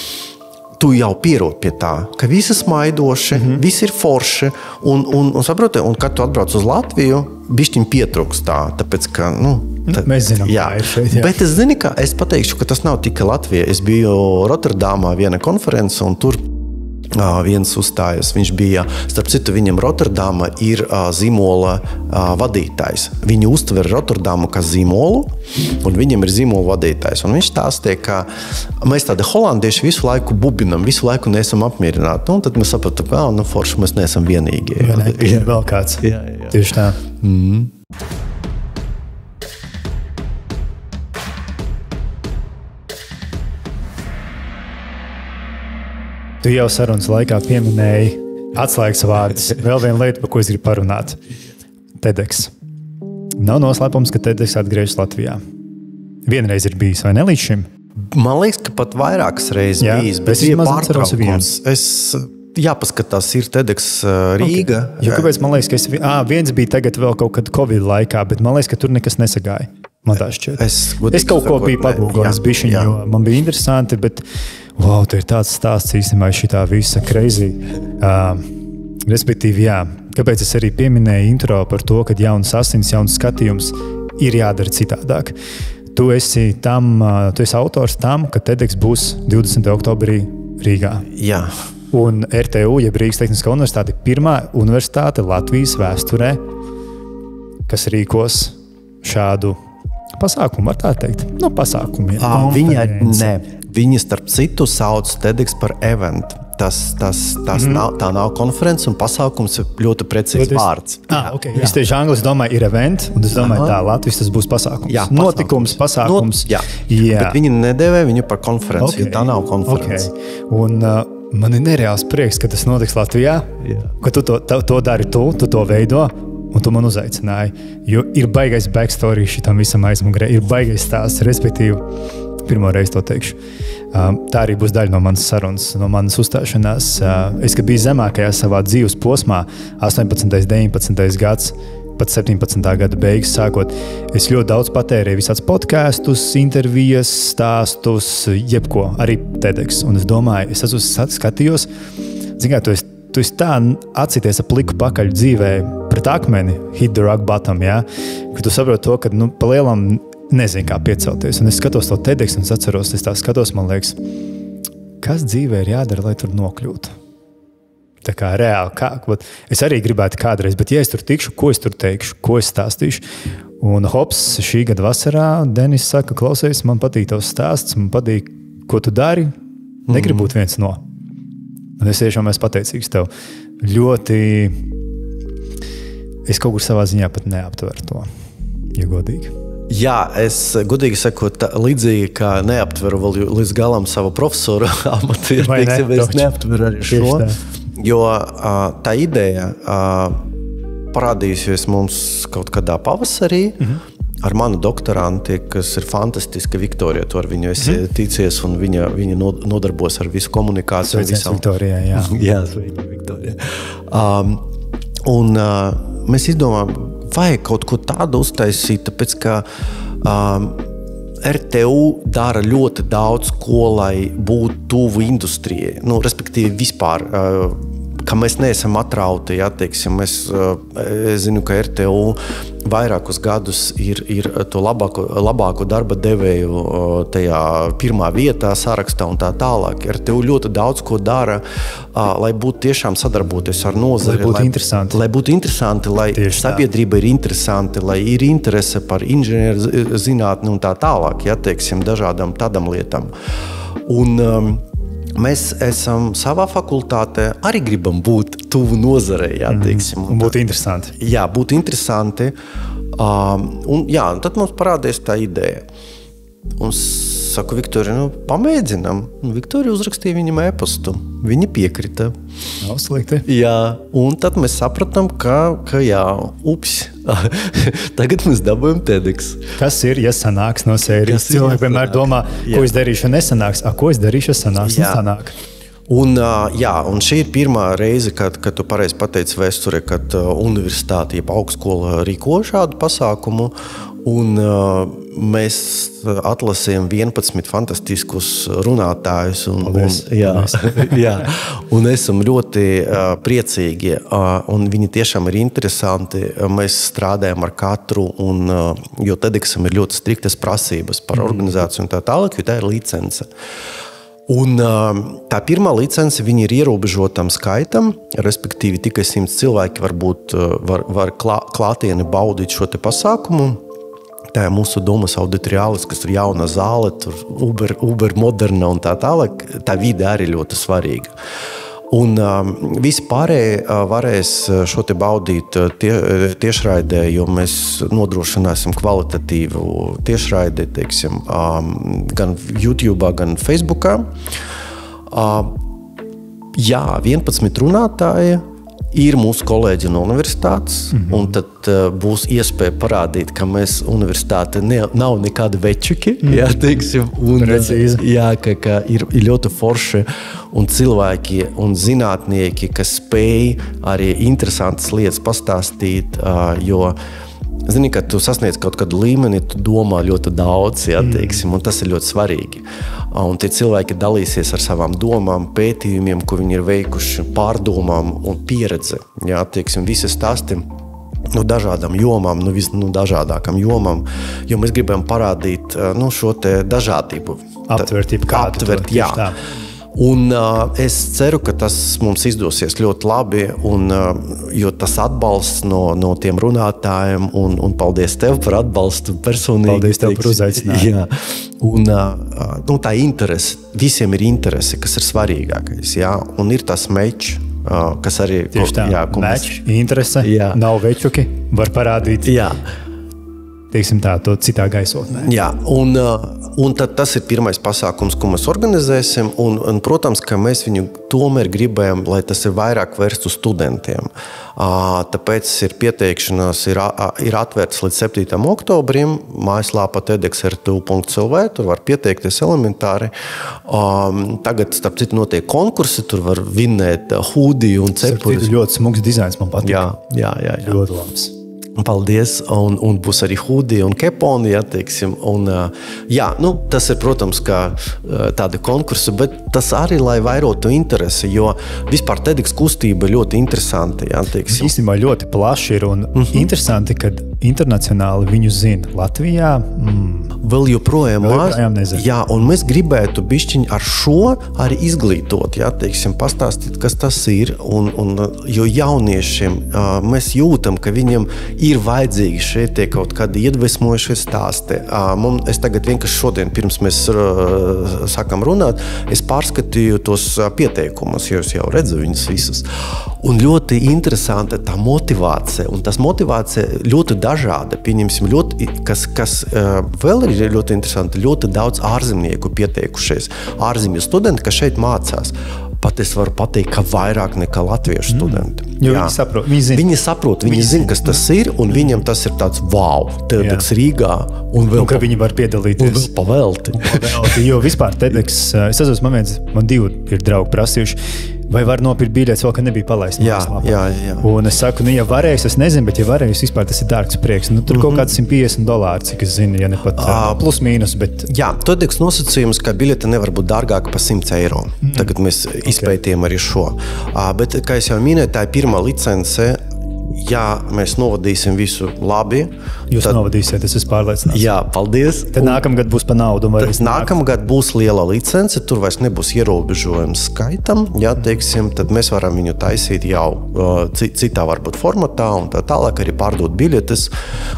tu jau pierod pie tā, ka visi smaidoši, mm-hmm. visi ir forši, un, un, un saproti, un kad tu atbrauc uz Latviju, bišķiņ pietrūks tā, tāpēc, ka, nu, tā, mēs zinām, jā. Kā ir šeit, jā. Bet es zinu, ka es pateikšu, ka tas nav tikai Latvija. Es biju Rotterdamā viena konference, un tur uh, viens uzstājas. Viņš bija, starp citu, viņam Rotterdama ir uh, zīmola uh, vadītājs. Viņu uztver Rotterdamu kā zīmolu, un viņam ir zīmola vadītājs. Un viņš stāstīja, ka mēs tādi holandieši visu laiku bubinam, visu laiku neesam apmierināti. Un tad mēs sapratam, ka, nu, forši, mēs neesam vienīgie. Jā, ne, ir vēl kāds. Jā, jā. Tieši tā. Mm. Tu jau sarunas laikā pieminēji atslēgas vārdus. Vēl viena lieta, par ko es gribu parunāt. TEDx. Nav noslēpums, ka TEDx atgriežas Latvijā. Vienreiz ir bijis, vai ne līdz šim? Man liekas, ka pat vairākas reizes Jā, bijis, bet es bija maz atceros pārtraukums. Es jāpaskatās, ir TEDx Rīga. Okay. Jo kāpēc man liekas, ka es, ā, viens bija tagad vēl kaut kad Covid laikā, bet man liekas, ka tur nekas nesagāja. Man tā šķiet. Es, es kaut ko biju pagūgojis bišķiņu, jo man bija interesanti, bet wow, te ir tāds stāsts īstenībā šitā visa crazy. Uh, respektīvi, jā, kāpēc es arī pieminēju intro par to, ka jaunas asins, jauns skatījums ir jādara citādāk. Tu esi, tam, uh, tu esi autors tam, ka TEDx būs divdesmitajā oktobrī Rīgā. Jā. Un R T U, jeb Rīgas Tehniskā universitāte, ir pirmā universitāte Latvijas vēsturē, kas rīkos šādu pasākumu, var tā teikt. No pasākumiem. Viņa, ne, viņa starp citu sauc TEDx par event. Tas, tas, tas mm. nav, tā nav konference un pasākums ir ļoti precīzs vārds. Ah, okay. Es tieši angliski domāju, ir event, un es domāju, Aha. tā Latvijas tas būs pasākums. Jā, pasākums. Notikums, pasākums. Not, jā. jā, bet viņi nedēvē viņu par konferenci, okay. jo tā nav konference. Okay. Un uh, man ir nereāls prieks, ka tas notiks Latvijā, jā. ka tu to, to, to dari tu, tu to veido. Un tu man uzaicināji, jo ir baigais backstory šitam visam aizmugurē, ir baigais stāsts, respektīvi, pirmo reizi to teikšu. Um, tā arī būs daļa no manas sarunas, no manas uzstāšanās. Uh, es, kad biju zemākajā savā dzīves posmā, astoņpadsmitais, deviņpadsmitais gads, pat septiņpadsmitā gada beigas sākot, es ļoti daudz patērēju visāds podkastus, intervijas, stāstus, jebko, arī TEDx. Un es domāju, es esmu skatījos, zin kā, tu esi Tu esi tā atsities ap pliku pakaļ dzīvē pret akmeni, hit the rock bottom, ja? Ka tu saproti to, ka nu, pa lielam nezinu, kā piecelties. Un es skatos to TEDx un es atceros, es tā skatos, man liekas, kas dzīvē ir jādara, lai tur nokļūtu? Tā kā reāli, kā, es arī gribētu kādreiz, bet ja es tur tikšu, ko es tur teikšu, ko es stāstīšu? Un hops, šī gada vasarā Denis saka, klausies, man patīk tavs stāsts, man patīk, ko tu dari, negribu būt viens no. Un es tiešām esmu pateicīgs tev. Ļoti, es kaut kur savā ziņā pat neaptveru to, ja godīgi. Jā, es godīgi sakot, līdzīgi kā neaptveru vēl līdz galam savu profesoru amatu, ja teiksim, ne? Es neaptveru arī šo, jo tā ideja parādījusies mums kaut kādā pavasarī, mm-hmm. ar manu doktoranti, kas ir fantastiska Viktorija, to ar viņu esi mm. ticies, un viņa, viņa nodarbos ar visu komunikāciju. Sveiciens Viktorijai, jā. jā, sveiciens Viktorijai. Um, un uh, mēs izdomājam, vajag kaut ko tādu uztaisīt, tāpēc, ka um, R T U dara ļoti daudz, ko, lai būtu tuvu industrijai. Nu, respektīvi vispār, uh, ka mēs neesam atrauti, ja, teiksim, es, es zinu, ka R T U vairākus gadus ir, ir to labāko, labāko darba devēju tajā pirmā vietā sarakstā un tā tālāk. R T U ļoti daudz ko dara, lai būtu tiešām sadarboties ar nozari. Lai būtu lai, interesanti. Lai būtu interesanti, lai Tieši sabiedrība tā. ir interesanti, lai ir interese par inženieru zinātni un tā tālāk, ja, teiksim, dažādām tādām lietām. Un um, mēs esam savā fakultātē, arī gribam būt tuvu nozarei, jā, teiksim. Un, un būtu interesanti. Jā, būtu interesanti. Um, un jā, un tad mums parādījās tā ideja. Un saku, Viktorija, nu, pamēģinam. Un Viktorija uzrakstīja viņam e-pastu. Viņa piekrita. Nav slikti. Jā, un tad mēs sapratām, ka, ka jā, ups, tagad mēs dabūjam TEDx. Kas ir, ja sanāks no sērijas? Cilvēki vienmēr domā, ko jā. es darīšu, nesanāks. A, ko es darīšu, ja sanāks, jā. nesanāk. Un, jā, un šī ir pirmā reize, kad, kad tu pareizi pateici vēsturē, kad universitāte, jeb augstskola rīko šādu pasākumu. Un uh, mēs atlasījām vienpadsmit fantastiskus runātājus. Un, un, jā, jā, un esam ļoti uh, priecīgi. Uh, un viņi tiešām ir interesanti. Mēs strādājam ar katru, un, uh, jo TEDxam ir ļoti striktas prasības par mm. organizāciju un tā tālāk, jo tā ir licence. Un tā pirmā licence viņa ir ierobežotam skaitam, respektīvi tikai simts cilvēki varbūt var, var klā, klātieni baudīt šo te pasākumu. Tā ir mūsu domas auditoriālis, kas ir jauna zāle, tur uber, uber moderna un tā tālāk. Tā vide arī ļoti svarīga. Un um, visi pārējie uh, varēs šo te baudīt tie, tiešraidē, jo mēs nodrošināsim kvalitatīvu tiešraidi, teiksim, um, gan YouTube, gan Facebookā. Uh, Jā, vienpadsmit runātāji ir mūsu kolēģi no universitātes, mm-hmm. un tad uh, būs iespēja parādīt, ka mēs universitāte ne, nav nekādi večuki, mm-hmm. jā, teiksim, un jā, ka, ka ir, ir ļoti forši un cilvēki un zinātnieki, kas spēj arī interesantas lietas pastāstīt, uh, jo zini, ka tu sasniedz kaut kādu līmeni, tu domā ļoti daudz, jā, teiksim, un tas ir ļoti svarīgi. Un tie cilvēki dalīsies ar savām domām, pētījumiem, ko viņi ir veikuši, pārdomām un pieredze. Jā, teiksim, visi stāsti no dažādām jomām, no vis, no dažādākām jomām, jo mēs gribam parādīt nu, šo te dažādību. Aptvertību kādu. Aptvert, jā. Tā. Un uh, es ceru, ka tas mums izdosies ļoti labi, un, uh, jo tas atbalsts no, no tiem runātājiem, un, un paldies tev par atbalstu personīgi. Paldies tev par uzaicinājumu. Jā. Un uh, nu, tā interese, visiem ir interese, kas ir svarīgākais, jā, un ir tas mečs, uh, kas arī... Tieši tā, jā, mečs, mēs... interese, jā. Nav večuki, var parādīt. Jā. Teiksim tā, to citā gaisotnē. Jā, un, un tad tas ir pirmais pasākums, ko mēs organizēsim, un, un protams, ka mēs viņu tomēr gribējam, lai tas ir vairāk vērsts uz studentiem. Tāpēc ir pieteikšanās, ir, ir atvērts līdz septītam oktobrim, mājaslāpa tedx r t u punkt c l v, tur var pieteikties elementāri. Tagad, starp citu, notiek konkursi, tur var vinnēt hūdiju un cepuri. Ļoti smugs dizains, man patīk. Jā, jā, jā. jā. Ļoti labs. Paldies, un, un būs arī hūdi un keponi, jā, teiksim, un jā, nu, tas ir, protams, kā tāda konkursa, bet tas arī, lai vairotu interesi, jo vispār TEDx kustība ir ļoti interesanti, jā, teiksim. Īstenībā ļoti plaši ir un mm-hmm. interesanti, kad internacionāli viņu zina. Latvijā mm, vēl joprojām maz, nezinu. Jā, un mēs gribētu bišķiņ ar šo arī izglītot, jā, teiksim, pastāstīt, kas tas ir, un, un jo jauniešiem mēs jūtam, ka viņiem ir vajadzīgi šeit tie kaut kādi iedvesmojušie stāsti. Mums, es tagad vienkārši šodien, pirms mēs sākam runāt, es pārskatīju tos pieteikumus, jo es jau redzu viņus visus. Un ļoti interesanta tā motivācija, un tas motivācija ļoti dažāda. Pieņemsim, ļoti, kas, kas vēl ir ļoti interesanti, ļoti daudz ārzemnieku pieteikušies. Ārzemju studenti, kas šeit mācās. Pat es varu pateikt, ka vairāk nekā latviešu studenti. Mm. Jo viņi saprot, viņi zina. Viņi saprot, viņi, viņi zina, kas tas ir, un viņam tas ir tāds wow, TEDx Rīgā. Un vēl un ka pa, viņi var piedalīties. Un vēl pavelti. pavelti. Jo vispār TEDx, es atceros, man viens, man divi ir draugi prasījuši, vai var nopirkt biļetes vēl, ka nebija palaist. Jā, jā, jā. Un es saku, nu, ja varēs, es nezinu, bet ja varēs, vispār tas ir dārgs prieks. Nu, tur mm-hmm. kaut kāds simt piecdesmit dolāri, cik es zinu, ja ne pat uh, plus mīnus, bet... Jā, TEDx nosacījums, ka biļete nevar būt dārgāka par simt eiro. Mm. Tagad mēs izpētījām arī šo. Uh, bet, kā es jau minēju, tā ir pirmā licence. Ja mēs novadīsim visu labi. Jūs tad, novadīsiet, es esmu pārliecināts. Jā, paldies. Tad nākamgad būs pa naudu. Nākamgad būs liela licence, tur vairs nebūs ierobežojums skaitam. Jā, teiksim, tad mēs varam viņu taisīt jau citā varbūt formatā un tā tālāk arī pārdot biļetes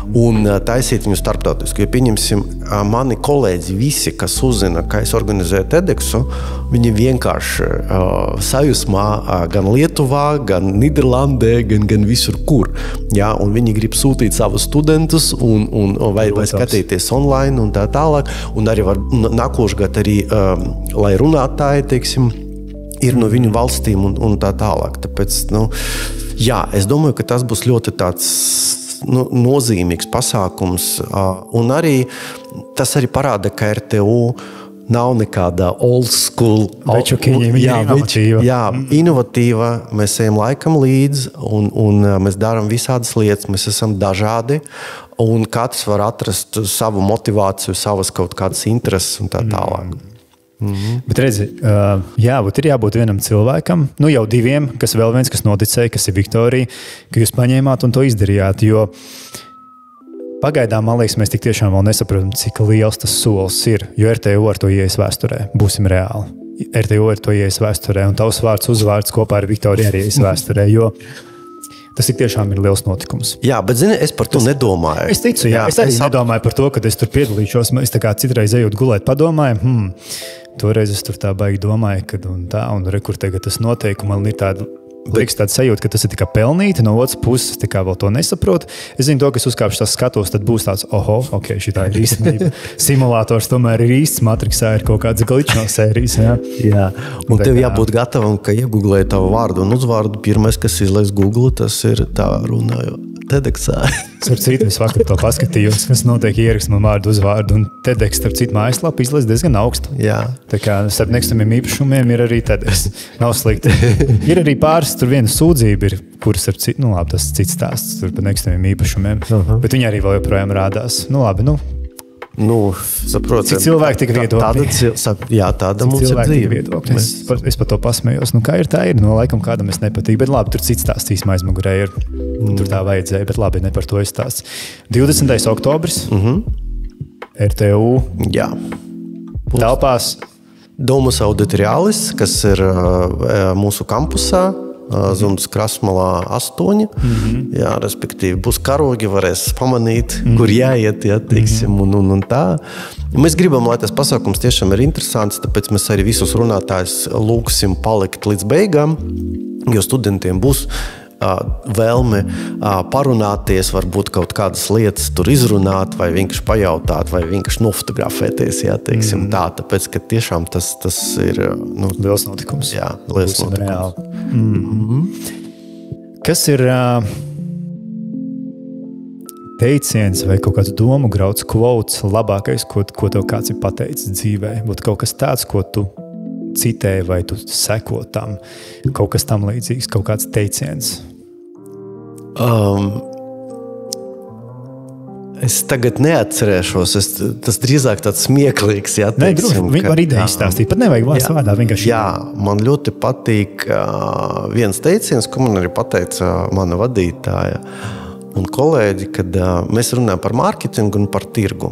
un taisīt viņu starptautiski. Jo pieņemsim, mani kolēģi visi, kas uzzina, kā es organizēju TEDxu, viņi vienkārši uh, sajūsmā uh, gan Lietuvā, gan Nīderlandē, gan, gan visur kur. Jā, un viņi grib sūtīt savus studentus un, un, vai, vai skatīties online un tā tālāk. Un arī var nākošgad arī, um, lai runātāji, teiksim, ir no viņu valstīm un, un tā tālāk. Tāpēc, nu, jā, es domāju, ka tas būs ļoti tāds nu, nozīmīgs pasākums. Uh, un arī tas arī parāda, ka R T U nav nekāda old school. Večukiņi, viņa jā, ir inovatīva. Jā, inovatīva. Mēs ejam laikam līdz un, un mēs darām visādas lietas. Mēs esam dažādi un katrs var atrast savu motivāciju, savas kaut kādas intereses un tā tālāk. Mm-hmm. Bet redzi, jā, būt ir jābūt vienam cilvēkam, nu jau diviem, kas vēl viens, kas noticēja, kas ir Viktorija, ka jūs paņēmāt un to izdarījāt, jo pagaidām, man liekas, mēs tik tiešām vēl nesaprotam, cik liels tas solis ir, jo R T U ar to ieies vēsturē, būsim reāli. R T U ar to ieies vēsturē, un tavs vārds uzvārds kopā ar Viktoriju arī ieies vēsturē, jo tas tik tiešām ir liels notikums. Jā, bet zini, es par to tas, nedomāju. Es ticu, jā, jā es arī es nedomāju par to, ka es tur piedalīšos, es tā kā citreiz ejot gulēt padomāju, hmm, toreiz es tur tā baigi domāju, kad un tā, un re, kur tagad tas notiek, un man ir tāda liekas tāda sajūta, ka tas ir tikai pelnīti, no otras puses tikai vēl to nesaprot. Es zinu to, ka es uzkāpšu tās skatos, tad būs tāds, oho, ok, šitā ir īstenība. Simulators tomēr ir īsts, Matrixā ir kaut kāds glitch no sērijas. Jā, jā. Un tev jābūt gatavam, ka iegooglē tavu vārdu un uzvārdu. Pirmais, kas izlaiž Google, tas ir tā runājot. TEDxā. Starp citu, es vakar to paskatījos, kas notiek ierakst man vārdu uzvārdu, un TEDx, starp citu, mājaslapa izlaiž diezgan augstu. Jā. Tā kā starp nekustamiem īpašumiem ir arī TEDx. Nav slikti. Ir arī pāris, tur viena sūdzība ir, kuras ar citu, nu labi, tas cits stāsts tur par nekustamiem īpašumiem, uh-huh. bet viņi arī vēl joprojām rādās. Nu labi, nu. Nu, saprot, cik cilvēki tik viedokļi. Tāda, jā, tāda mums ir dzīve. Es, es par to pasmējos. Nu, kā ir tā ir? No laikam kādam es nepatīk, bet labi, tur cits stāsts īsmā aizmugurē ir. Mm. Tur tā vajadzēja, bet labi, ne par to es stāsts. divdesmitais oktobris. Mm-hmm. R T U. Jā. Telpās. Domus Auditorialis, kas ir uh, mūsu kampusā. Zundas Krasmalā astoņi. Mm-hmm. Jā, respektīvi, būs karogi, varēs pamanīt, mm-hmm. kur jāiet, jā, teiksim, mm-hmm. un, un, un tā. Mēs gribam, lai tas pasākums tiešām ir interesants, tāpēc mēs arī visus runātājus lūksim palikt līdz beigām, jo studentiem būs uh, vēlme uh, parunāties, varbūt kaut kādas lietas tur izrunāt, vai vienkārši pajautāt, vai vienkārši nofotografēties, jā, teiksim, mm-hmm. tā, tāpēc, ka tiešām tas, tas ir, nu, liels notikums. Jā, liels Būsim notikums. Reāli. Mm-hmm. Kas ir uh, teiciens vai kaut kāds domu grauds, quotes labākais, ko, ko tev kāds ir pateicis dzīvē? Būtu kaut kas tāds, ko tu citē vai tu seko tam, kaut kas tam līdzīgs, kaut kāds teiciens? Um, es tagad neatcerēšos, es, tas drīzāk tāds smieklīgs, jā, teiksim. Nē, viņi var ideju izstāstīt, pat nevajag vārds vārdā, vienkārši. Jā, man ļoti patīk uh, viens teiciens, ko man arī pateica mana vadītāja un kolēģi, kad uh, mēs runājam par mārketingu un par tirgu.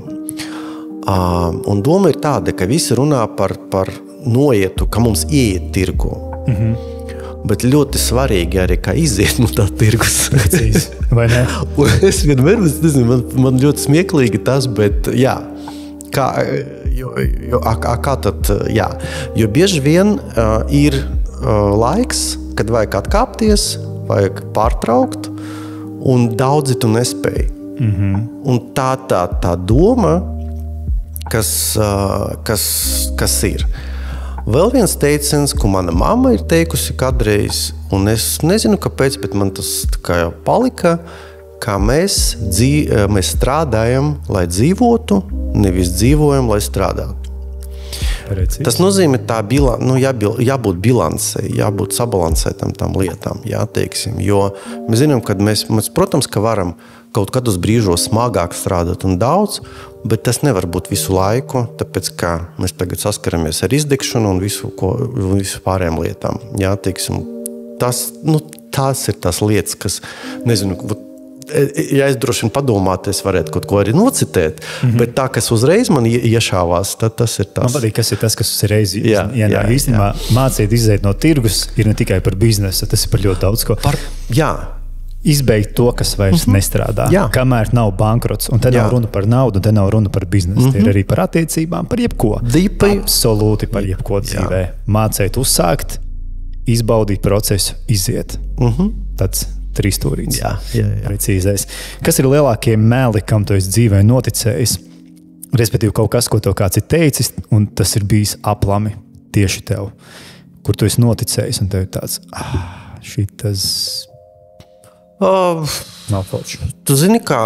Uh, un doma ir tāda, ka visi runā par, par noietu, ka mums ieiet tirgu. Mm-hmm. Bet ļoti svarīgi arī, kā iziet no tā tirgus. Precīzi, vai ne? Un es vienmēr, es nezinu, man, man ļoti smieklīgi tas, bet jā, kā, jo, jo, a, a, kā tad, jā, jo bieži vien uh, ir uh, laiks, kad vajag atkāpties, vajag pārtraukt, un daudzi tu nespēj. Mm-hmm. Un tā, tā, tā doma, kas, uh, kas, kas ir. Vēl viens teiciens, ko mana mamma ir teikusi kādreiz, un es nezinu, kāpēc, bet man tas kā jau palika, kā mēs, dzīv, mēs strādājam, lai dzīvotu, nevis dzīvojam, lai strādātu. Precīzi. Tas nozīmē, tā bila, nu, jābil, jābūt bilansei, jābūt sabalansētam tam lietām, jā, teiksim, jo mēs zinām, ka mēs, mēs, protams, ka varam kaut kādos brīžos smagāk strādāt un daudz, bet tas nevar būt visu laiku, tāpēc, ka mēs tagad saskaramies ar izdegšanu un visu, ko, visu pārējām lietām. Jā, teiksim, tas, nu, tās ir tās lietas, kas, nezinu, ja es droši vien padomāt, es varētu kaut ko arī nocitēt, mm-hmm. bet tā, kas uzreiz man iešāvās, tad tas ir tas. Man patīk, kas ir tas, kas uzreiz jā, jā, jā, īstenībā mācīt iziet no tirgus, ir ne tikai par biznesu, tas ir par ļoti daudz ko. Par, jā. Izbeigt to, kas vairs mm-hmm. nestrādā, jā. Kamēr nav bankrots. Un te nav jā. Runa par naudu, te nav runa par biznesu. Mm-hmm. Te ir arī par attiecībām, par jebko. Dīpai. Absolūti par jebko dzīvē. Mācēt uzsākt, izbaudīt procesu, iziet. Mm-hmm. Tāds trīsstūrīts. Jā, jā, jā. Precīzais. Kas ir lielākie meli, kam tu esi dzīvē noticējis? Respektīvi kaut kas, ko tev kāds ir teicis, un tas ir bijis aplami tieši tev. Kur tu esi noticējis, un tev ir tāds, ah, šitas... Uh, Nav falši. Tu zini, kā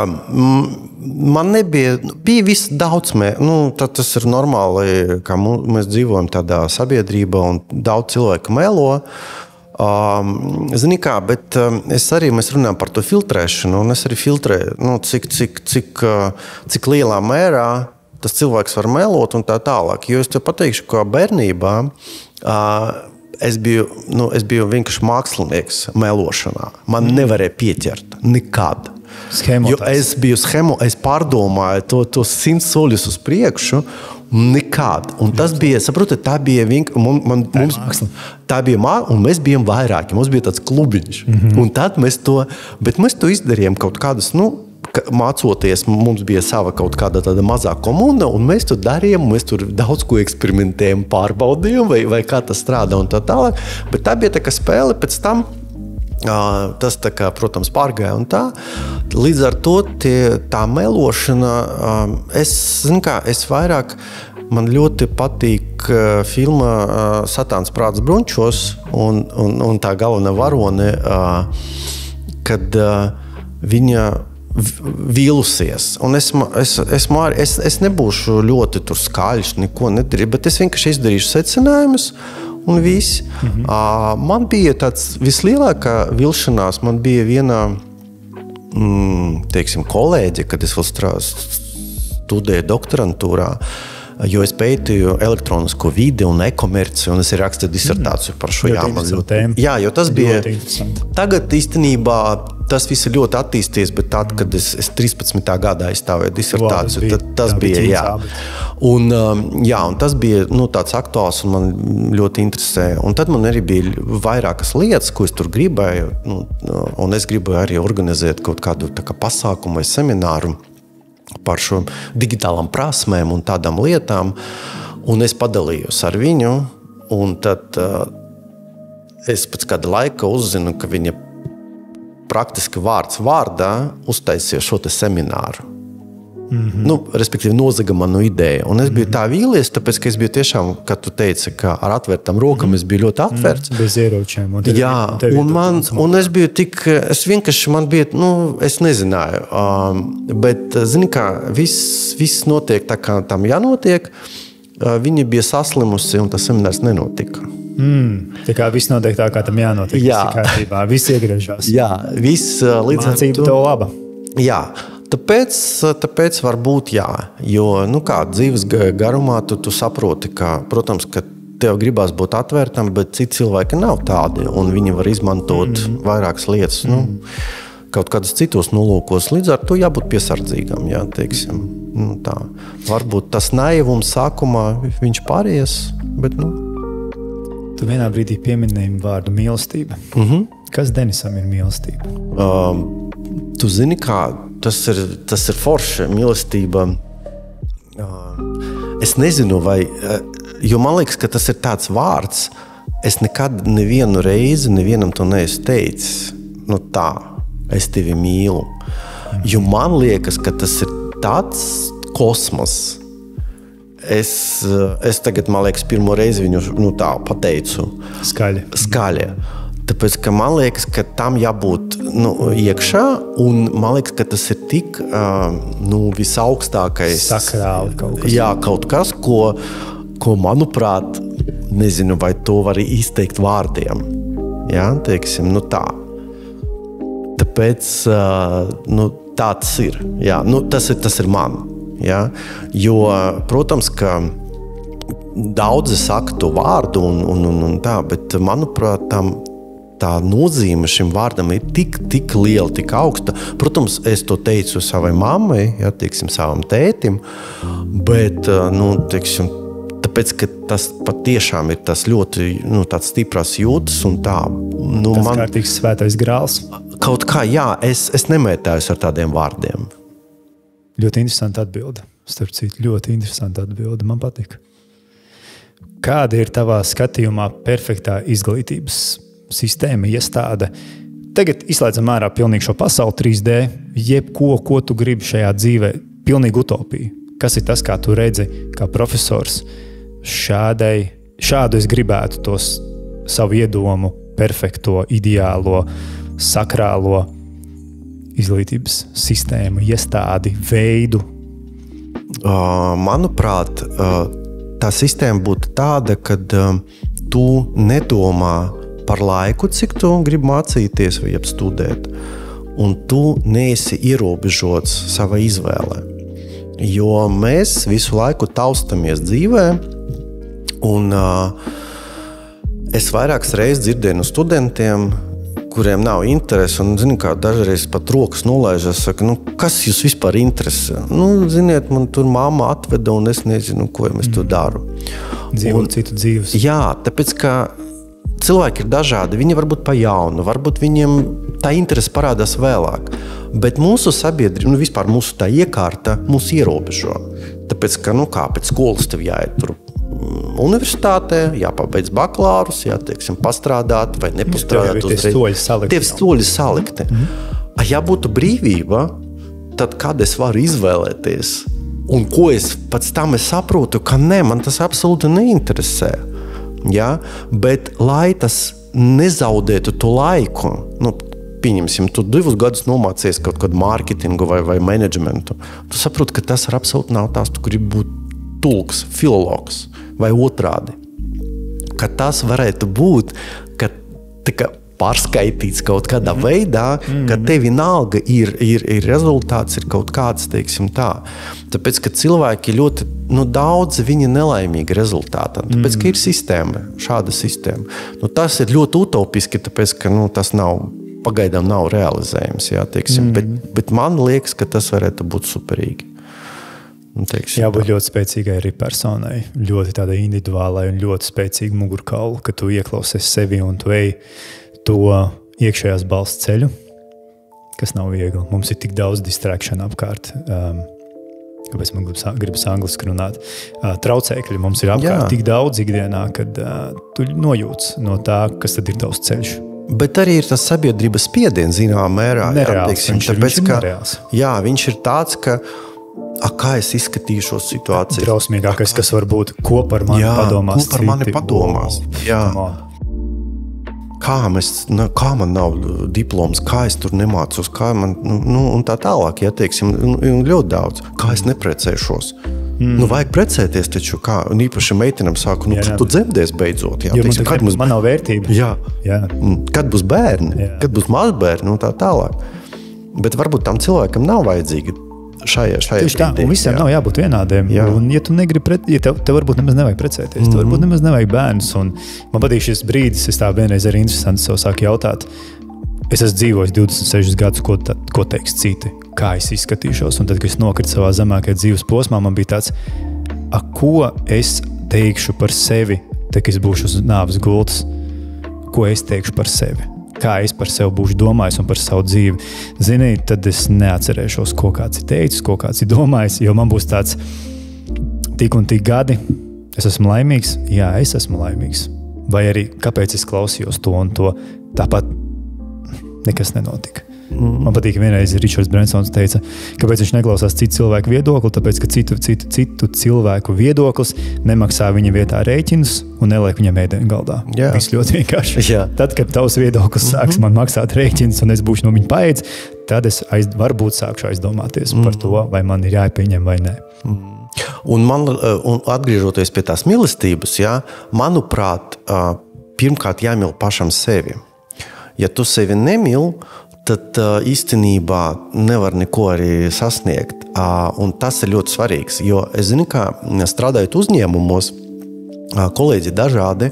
man nebija, bija viss daudz, mē, nu, tas ir normāli, kā mēs dzīvojam tādā sabiedrībā un daudz cilvēku melo. Um, zini kā, bet um, es arī, mēs runājam par to filtrēšanu, un es arī filtrēju, nu, cik, cik, cik, cik lielā mērā tas cilvēks var melot un tā tālāk. Jo es tev pateikšu, ka bērnībā uh, Es biju, nu, es biju vienkārši mākslinieks melošanā. Man mm. nevarēja pieķert nekad. Schemotās. Jo es biju schemo, es pārdomāju to, to simt soļus uz priekšu, nekad. Un tas bija, saprotat, tā bija vienkārši, man, man, tā mums, māksla. Tā bija māksla, un mēs bijām vairāki, mums bija tāds klubiņš. Mm-hmm. Un tad mēs to, bet mēs to izdarījām kaut kādas, nu, mācoties, mums bija sava kaut kāda tāda mazā komuna, un mēs to darījām, mēs tur daudz ko eksperimentējām, pārbaudījām, vai, vai kā tas strādā un tā tālāk. Bet tā bija tā kā spēle, pēc tam Tas, tā kā, protams, pārgāja un tā. Līdz ar to tie, tā melošana, es, zinu kā, es vairāk, man ļoti patīk filma Satāns prāts bruņčos un, un, un tā galvenā varone, kad viņa vīlusies. Un es, es, es, es, es nebūšu ļoti tur skaļš, neko nedarīju, bet es vienkārši izdarīšu secinājumus un viss. Mm-hmm. Uh, man bija tāds vislielākā vilšanās, man bija viena, mm, teiksim, kolēģe, kad es vēl studēju doktorantūrā, jo es pētīju elektronisko vidi un e-komerciju, un es ir rakstīju disertāciju par šo jāmazu tēmu. Jā, jo tas bija, tagad īstenībā tas viss ir ļoti attīstījies, bet tad, kad es, es trīspadsmitā gadā izstāvēju disertāciju, wow, tas bija, tad, tas bija, jā. Un, jā, un tas bija, nu, tāds aktuāls un man ļoti interesēja. Un tad man arī bija vairākas lietas, ko es tur gribēju, nu, un es gribēju arī organizēt kaut kādu tā kā pasākumu vai semināru par šo digitālām prasmēm un tādām lietām, un es padalījos ar viņu, un tad uh, es pēc kāda laika uzzinu, ka viņa praktiski vārds vārdā uztaisīja šo te semināru. Mm-hmm. Nu, respektīvi nozaga manu ideju. Un es biju mm-hmm. tā vīlies, tāpēc, ka es biju tiešām, kad tu teici, ka ar atvērtām rokam es biju ļoti atvērts. Mm, bez ieročiem. Un jā, un, man, un es biju tik, es vienkārši, man bija, nu, es nezināju, um, bet, zini kā, viss, viss notiek tā, kā tam jānotiek. Uh, viņa bija saslimusi un tas seminārs nenotika. Mm, tā kā viss notiek tā, kā tam jānotiek. Jā. Viss kārtībā, viss iegriežās. Jā, viss uh, līdz ar to. Mācība tev laba. Jā. Tāpēc, tāpēc varbūt jā, jo, nu kā, dzīves garumā tu, tu saproti, ka, protams, ka tev gribās būt atvērtam, bet citi cilvēki nav tādi, un viņi var izmantot mm-hmm. vairākas lietas, mm-hmm. nu, kaut kādas citos nolūkos. Līdz ar to jābūt piesardzīgam, jā, teiksim, nu tā. Varbūt tas naivums sākumā viņš pāries, bet, nu. Tu vienā brīdī pieminēji vārdu mīlestība. Mm-hmm. Kas Denisam ir mīlestība? Um, tu zini, kā Tas ir, tas ir forša mīlestība. Es nezinu, vai, jo man liekas, ka tas ir tāds vārds, es nekad nevienu reizi nevienam to neesmu teicis. Nu tā, es tevi mīlu. Jo man liekas, ka tas ir tāds kosmos. Es, es tagad, man liekas, pirmo reizi viņu nu, tā pateicu. Skaļi. Skaļi. Tāpēc, ka man liekas, ka tam jābūt nu, iekšā, un man liekas, ka tas ir tik uh, nu, visaugstākais. Sakrāli kaut kas. Jā, kaut kas, ko, ko, manuprāt, nezinu, vai to var izteikt vārdiem. Jā, teiksim, nu tā. Tāpēc, uh, nu, tāds ir. Jā, nu, tas ir, tas ir man. Jā, jo, protams, ka daudzi saka to vārdu un, un, un, un tā, bet, manuprāt, tam tā nozīme šim vārdam ir tik, tik liela, tik augsta. Protams, es to teicu savai mammai, ja, teiksim, savam tētim, bet, nu, teiksim, tāpēc, ka tas patiešām ir tas ļoti, nu, tāds stiprās jūtas un tā. Nu, tas man, kārtīgs svētais grāls. Kaut kā, jā, es, es nemētājos ar tādiem vārdiem. Ļoti interesanti atbilde. Starp citu, ļoti interesanti atbilde. Man patika. Kāda ir tavā skatījumā perfektā izglītības sistēma, iestāde? Tagad izslēdzam ārā pilnīgi šo pasauli trīs D, jebko, ko tu gribi šajā dzīvē, pilnīgi utopija. Kas ir tas, kā tu redzi, kā profesors, šādai, šādu es gribētu tos savu iedomu, perfekto, ideālo, sakrālo izglītības sistēmu, iestādi, veidu? Uh, manuprāt, uh, tā sistēma būtu tāda, kad uh, tu nedomā par laiku, cik tu gribi mācīties vai studēt, un tu neesi ierobežots savā izvēlē. Jo mēs visu laiku taustamies dzīvē, un uh, es vairākas reizes dzirdēju no studentiem, kuriem nav interesi, un, zini, kā dažreiz pat rokas nolaižas, saka, nu, kas jūs vispār interesē? Nu, ziniet, man tur mamma atveda, un es nezinu, ko es tur daru. Dzīvot citu dzīves. Jā, tāpēc, ka cilvēki ir dažādi, viņi varbūt pa jaunu, varbūt viņiem tā interese parādās vēlāk, bet mūsu sabiedrība, nu vispār mūsu tā iekārta mūs ierobežo. Tāpēc, ka, nu kā, pēc skolas tev jāiet tur universitātē, jāpabeidz bakalārus, jā, teiksim, pastrādāt vai nepastrādāt uzreiz. Tie soļi salikti. Tie soļi salikti. Mm-hmm. Ja būtu brīvība, tad kad es varu izvēlēties un ko es pēc tam es saprotu, ka ne, man tas absolūti neinteresē. Ja? Bet lai tas nezaudētu to laiku, nu, pieņemsim, tu divus gadus nomācies kaut kādu mārketingu vai, vai menedžmentu. Tu saproti, ka tas ar absolūti nav tās, tu gribi būt tulks, filologs vai otrādi. Ka tas varētu būt, ka tika pārskaitīts kaut kādā mm-hmm. veidā, mm-hmm. ka tev vienalga ir, ir, ir rezultāts, ir kaut kāds, teiksim tā. Tāpēc, ka cilvēki ļoti, nu, daudz viņi nelaimīgi rezultātā. Tāpēc, mm-hmm. ka ir sistēma, šāda sistēma. Nu, tas ir ļoti utopiski, tāpēc, ka, nu, tas nav pagaidām nav realizējams, jā, teiksim, mm. bet, bet man liekas, ka tas varētu būt superīgi. Teiksim, jābūt tā. Ļoti spēcīgai arī personai, ļoti tādai individuālai un ļoti spēcīgu mugurkaulu, ka tu ieklausies sevi un tu ej to iekšējās balss ceļu, kas nav viegli. Mums ir tik daudz distraction apkārt. Um, kāpēc man gribas, gribas angliski runāt? Uh, traucēkļi mums ir apkārt jā. Tik daudz ikdienā, kad uh, tu nojūts no tā, kas tad ir tavs ceļš. Bet arī ir tas sabiedrības spiediens zināmā mērā. Nereāls, jā, teiksim, viņš, tāpēc, viņš ir ka, nereāls. Jā, viņš ir tāds, ka a, kā es izskatīšos situāciju. Drausmīgākais, kas var būt, ko par mani jā, padomās. Ko par mani citi. padomās. Wow. Jā. Kā, mēs, kā man nav diploms, kā es tur nemācos, kā man, nu, un tā tālāk, ja, teiksim, un ļoti daudz. Kā es neprecēšos. Mm. Nu, vajag precēties taču kā, un īpaši meitenam sāku, nu, jā, kad tu dzemdēs beidzot. Jā, teiksim, man, mums, man nav vērtība. Jā, jā. Kad būs bērni, jā. Kad būs mazbērni, un tā tālāk. Bet varbūt tam cilvēkam nav vajadzīgi šajā, šajā Tieši tā, un visiem jā. Nav jābūt vienādiem. Jā. Un ja tu negribi, pret, ja tev, tev varbūt nemaz nevajag precēties, mm-hmm. tev varbūt nemaz nevajag bērnus, un man patīk šis brīdis, es tā vienreiz arī interesanti sev sāku jautāt, es esmu dzīvojis divdesmit sešus gadus, ko, tā, ko teiks citi, kā es izskatīšos. Un tad, kad es nokritu savā zemākajā dzīves posmā, man bija tāds, a, ko es teikšu par sevi, tad, kad es būšu uz nāves gultas, ko es teikšu par sevi, kā es par sevi būšu domājis un par savu dzīvi. Zini, tad es neatcerēšos, ko kāds ir teicis, ko kāds ir domājis, jo man būs tāds tik un tik gadi, es esmu laimīgs, jā, es esmu laimīgs. Vai arī, kāpēc es klausījos to un to, tāpat nekas nenotika. Mm. Man patīk, ka vienreiz Ričards Brensons teica, kāpēc viņš neklausās citu cilvēku viedokli, tāpēc, ka citu, citu, citu cilvēku viedoklis nemaksā viņa vietā rēķinus un neliek viņam ēdienu galdā. Jā. Viss ļoti vienkārši. Jā. Tad, kad tavs viedoklis sāks mm-hmm. man maksāt rēķinus un es būšu no viņa paēdis, tad es aiz, varbūt sākšu aizdomāties mm. par to, vai man ir jāpieņem vai nē. Mm. Un, man, un atgriežoties pie tās mīlestības, jā, manuprāt, pirmkārt jāmīl pašam sevi. Ja tu sevi nemīli, tad uh, īstenībā nevar neko arī sasniegt. Uh, un tas ir ļoti svarīgs, jo es zinu, kā strādājot uzņēmumos, uh, kolēģi dažādi,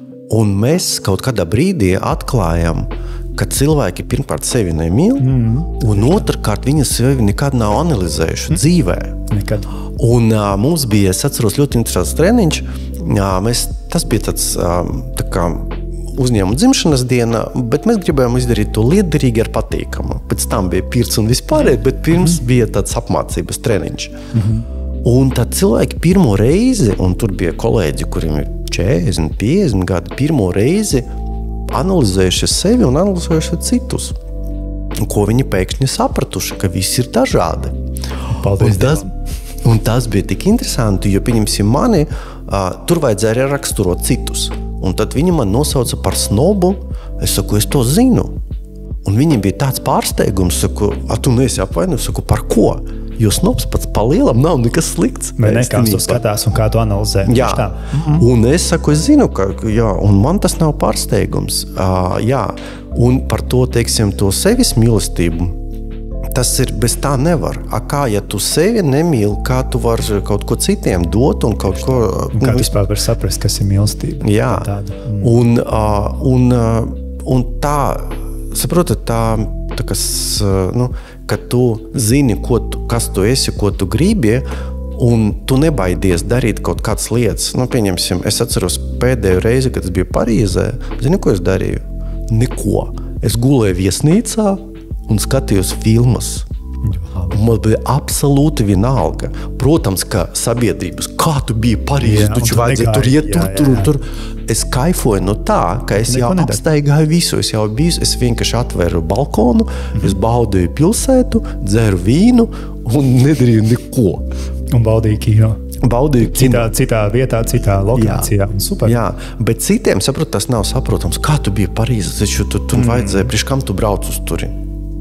un mēs kaut kādā brīdī atklājam, ka cilvēki pirmkārt sevi nemīl, mm. un otrkārt viņi sevi nekad nav analizējuši mm. dzīvē. Nekad. Un uh, mums bija, es atceros, ļoti interesants treniņš. Uh, mēs, tas bija tāds uh, tā kā uzņēmuma dzimšanas diena, bet mēs gribējām izdarīt to lietderīgi ar patīkamu. Pēc tam bija pirts un vispārēj, bet pirms mm-hmm. bija tāds apmācības treniņš. Mm-hmm. Un tad cilvēki pirmo reizi, un tur bija kolēģi, kuriem ir četrdesmit, piecdesmit gadi, pirmo reizi analizējuši sevi un analizējuši citus. Un ko viņi pēkšņi sapratuši, ka visi ir dažādi. Paldies un tas, un tas bija tik interesanti, jo, pieņemsim mani, uh, tur vajadzēja arī raksturot citus. Un tad viņi man nosauca par snobu. Es saku, es to zinu. Un viņiem bija tāds pārsteigums. Saku, a, tu neesi apvainojis? Saku, par ko? Jo snobs pats pa lielam nav nekas slikts. Vai ne, kā tu skatās un kā tu analizē? Jā. Mm-hmm. Un es saku, es zinu, ka jā, un man tas nav pārsteigums. Uh, jā. Un par to, teiksim, to sevis mīlestību, tas ir, bez tā nevar. A, kā, ja tu sevi nemīli, kā tu vari kaut ko citiem dot un kaut ko... Un kā tu vispār var saprast, kas ir mīlestība? Jā. Mm. Un, uh, un, uh, un tā, saprotat, tā, tā kas, uh, nu, ka tu zini, ko tu, kas tu esi, ko tu gribi, un tu nebaidies darīt kaut kādas lietas. Nu, pieņemsim, es atceros pēdējo reizi, kad es biju Parīzē. Zini, ko es darīju? Neko. Es gulēju viesnīcā un skatījos filmas. Un man bija absolūti vienalga. Protams, ka sabiedrības, kā tu biji Parīzē, taču vajadzēja tur iet, tur, tur, tur. Es kaifoju no tā, ka es jau apstaigāju visu. Es jau biju, es vienkārši atveru balkonu, mm-hmm. es baudīju pilsētu, dzeru vīnu un nedarīju neko. Un baudīju kino. Baudīju citā, citā vietā, citā lokācijā. Jā, super. Jā, bet citiem, saprot, tas nav saprotams. Kā tu biji Parīzē, taču tu, tur mm. vajadzēja, priekš kam tu brauc uz turi?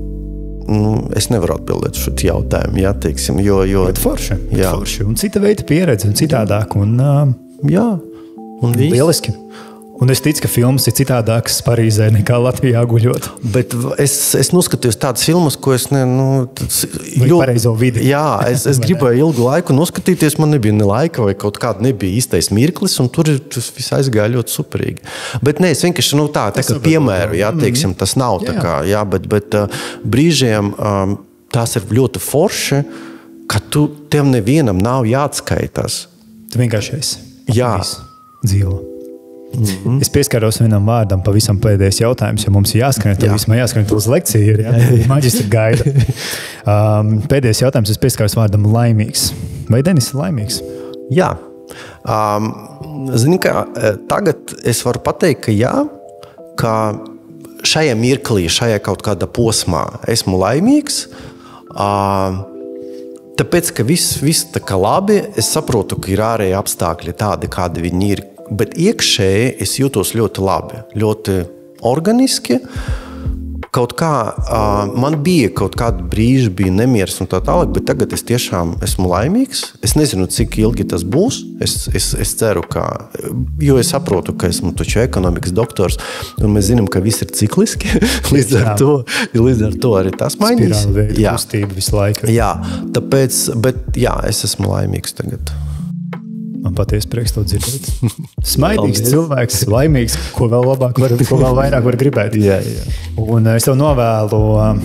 Es nevaru atbildēt šo jautājumu, jā, teiksim, jo... jo bet forši, bet forši. Un cita veida pieredze, un citādāk, un... Uh, jā, un viss. Lieliski. Un es ticu, ka filmas ir citādākas Parīzē nekā Latvijā guļot. Bet es, es noskatījos tādas filmas, ko es ne... Nu, ļoti pareizo vidi. Jā, es, es gribēju ilgu laiku noskatīties, man nebija ne laika vai kaut kāda nebija īstais mirklis, un tur tas viss aizgāja ļoti superīgi. Bet ne, es vienkārši, nu tā, tā kā piemēru, jā, teiksim, tas nav tā kā, jā, bet, bet uh, brīžiem um, tās ir ļoti forši, ka tu, tev nevienam nav jāatskaitās. Tu vienkārši esi. Jā. Dzīvo. Mm-hmm. Es pieskaros vienam vārdam, pavisam pēdējais jautājums, jo mums ir jāskrien, to jā. Vismaz jāskrien uz lekciju, ir, jā, maģistra gaida. Um, pēdējais jautājums, es pieskaros vārdam laimīgs. Vai Denis ir laimīgs? Jā. Um, zini, kā, tagad es varu pateikt, ka jā, ka šajā mirklī, šajā kaut kādā posmā esmu laimīgs, uh, tāpēc, ka viss, viss tā kā labi, es saprotu, ka ir ārēji apstākļi tādi, kādi viņi ir. Bet iekšēji es jūtos ļoti labi, ļoti organiski. Kaut kā uh, man bija kaut kāda brīža, bija nemieris un tā tālāk, bet tagad es tiešām esmu laimīgs. Es nezinu, cik ilgi tas būs. Es, es, es ceru, ka, jo es saprotu, ka esmu taču ekonomikas doktors, un mēs zinām, ka viss ir cikliski. līdz, ar to, līdz ar to arī tas mainīs. Spirāla veida kustība visu laiku. Jā, tāpēc, bet jā, es esmu laimīgs tagad. Man patiesi prieks to dzirdēt. Smaidīgs cilvēks, laimīgs, ko vēl labāk, var, ko vēl vairāk var gribēt. Jā, jā. Un es tev novēlu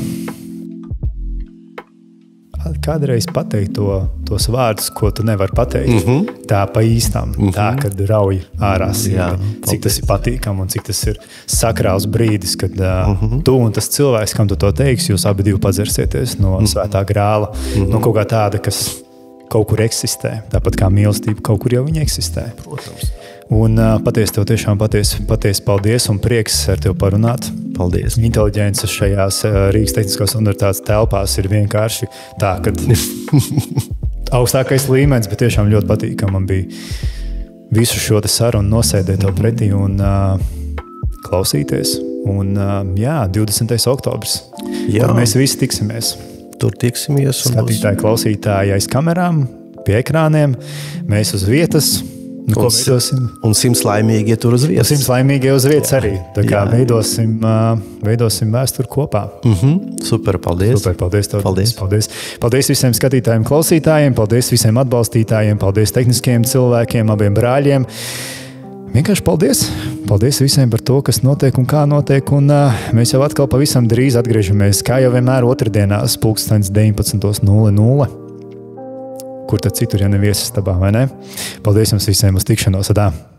kādreiz pateikt to, tos vārdus, ko tu nevari pateikt. Mm-hmm. Tā pa īstām, mm-hmm. tā, kad rauj ārā sirdi. Cik tas ir patīkam un cik tas ir sakrāls brīdis, kad mm-hmm. tu un tas cilvēks, kam tu to teiksi, jūs abi divi padzersieties no mm-hmm. svētā grāla, mm-hmm. no kaut kā tāda, kas kaut kur eksistē, tāpat kā mīlestība, kaut kur jau viņa eksistē. Protams. Un uh, patiesi tev tiešām patiesi, patiesi paldies un prieks ar tevi parunāt. Paldies. Inteliģence šajās uh, Rīgas Tehniskās universitātes telpās ir vienkārši tā, kad augstākais līmenis, bet tiešām ļoti patīkam. Man bija visu šo te sarunu nosēdēt tev pretī un uh, klausīties. Un uh, jā, divdesmitais oktobris, jā. Kur mēs visi tiksimies. Tur tiksimies. Skatītāji, klausītāji aiz kamerām, pie ekrāniem, mēs uz vietas. Nu, ko veidosim? Un simts laimīgie tur uz vietas. Simts laimīgie uz vietas jā. Arī. Tā kā jā. veidosim, uh, veidosim vēsturi kopā. Mm-hmm. Super, paldies. Super, paldies tev. Paldies. Paldies. Paldies visiem skatītājiem, klausītājiem, paldies visiem atbalstītājiem, paldies tehniskajiem cilvēkiem, abiem brāļiem. Vienkārši paldies. Paldies visiem par to, kas notiek un kā notiek. Un, uh, mēs jau atkal pavisam drīz atgriežamies, kā jau vienmēr otrdienās, pulkstens deviņpadsmit nulle nulle. Kur tad citur, ja ne viesistabā, vai ne? Paldies jums visiem uz tikšanos. Adā.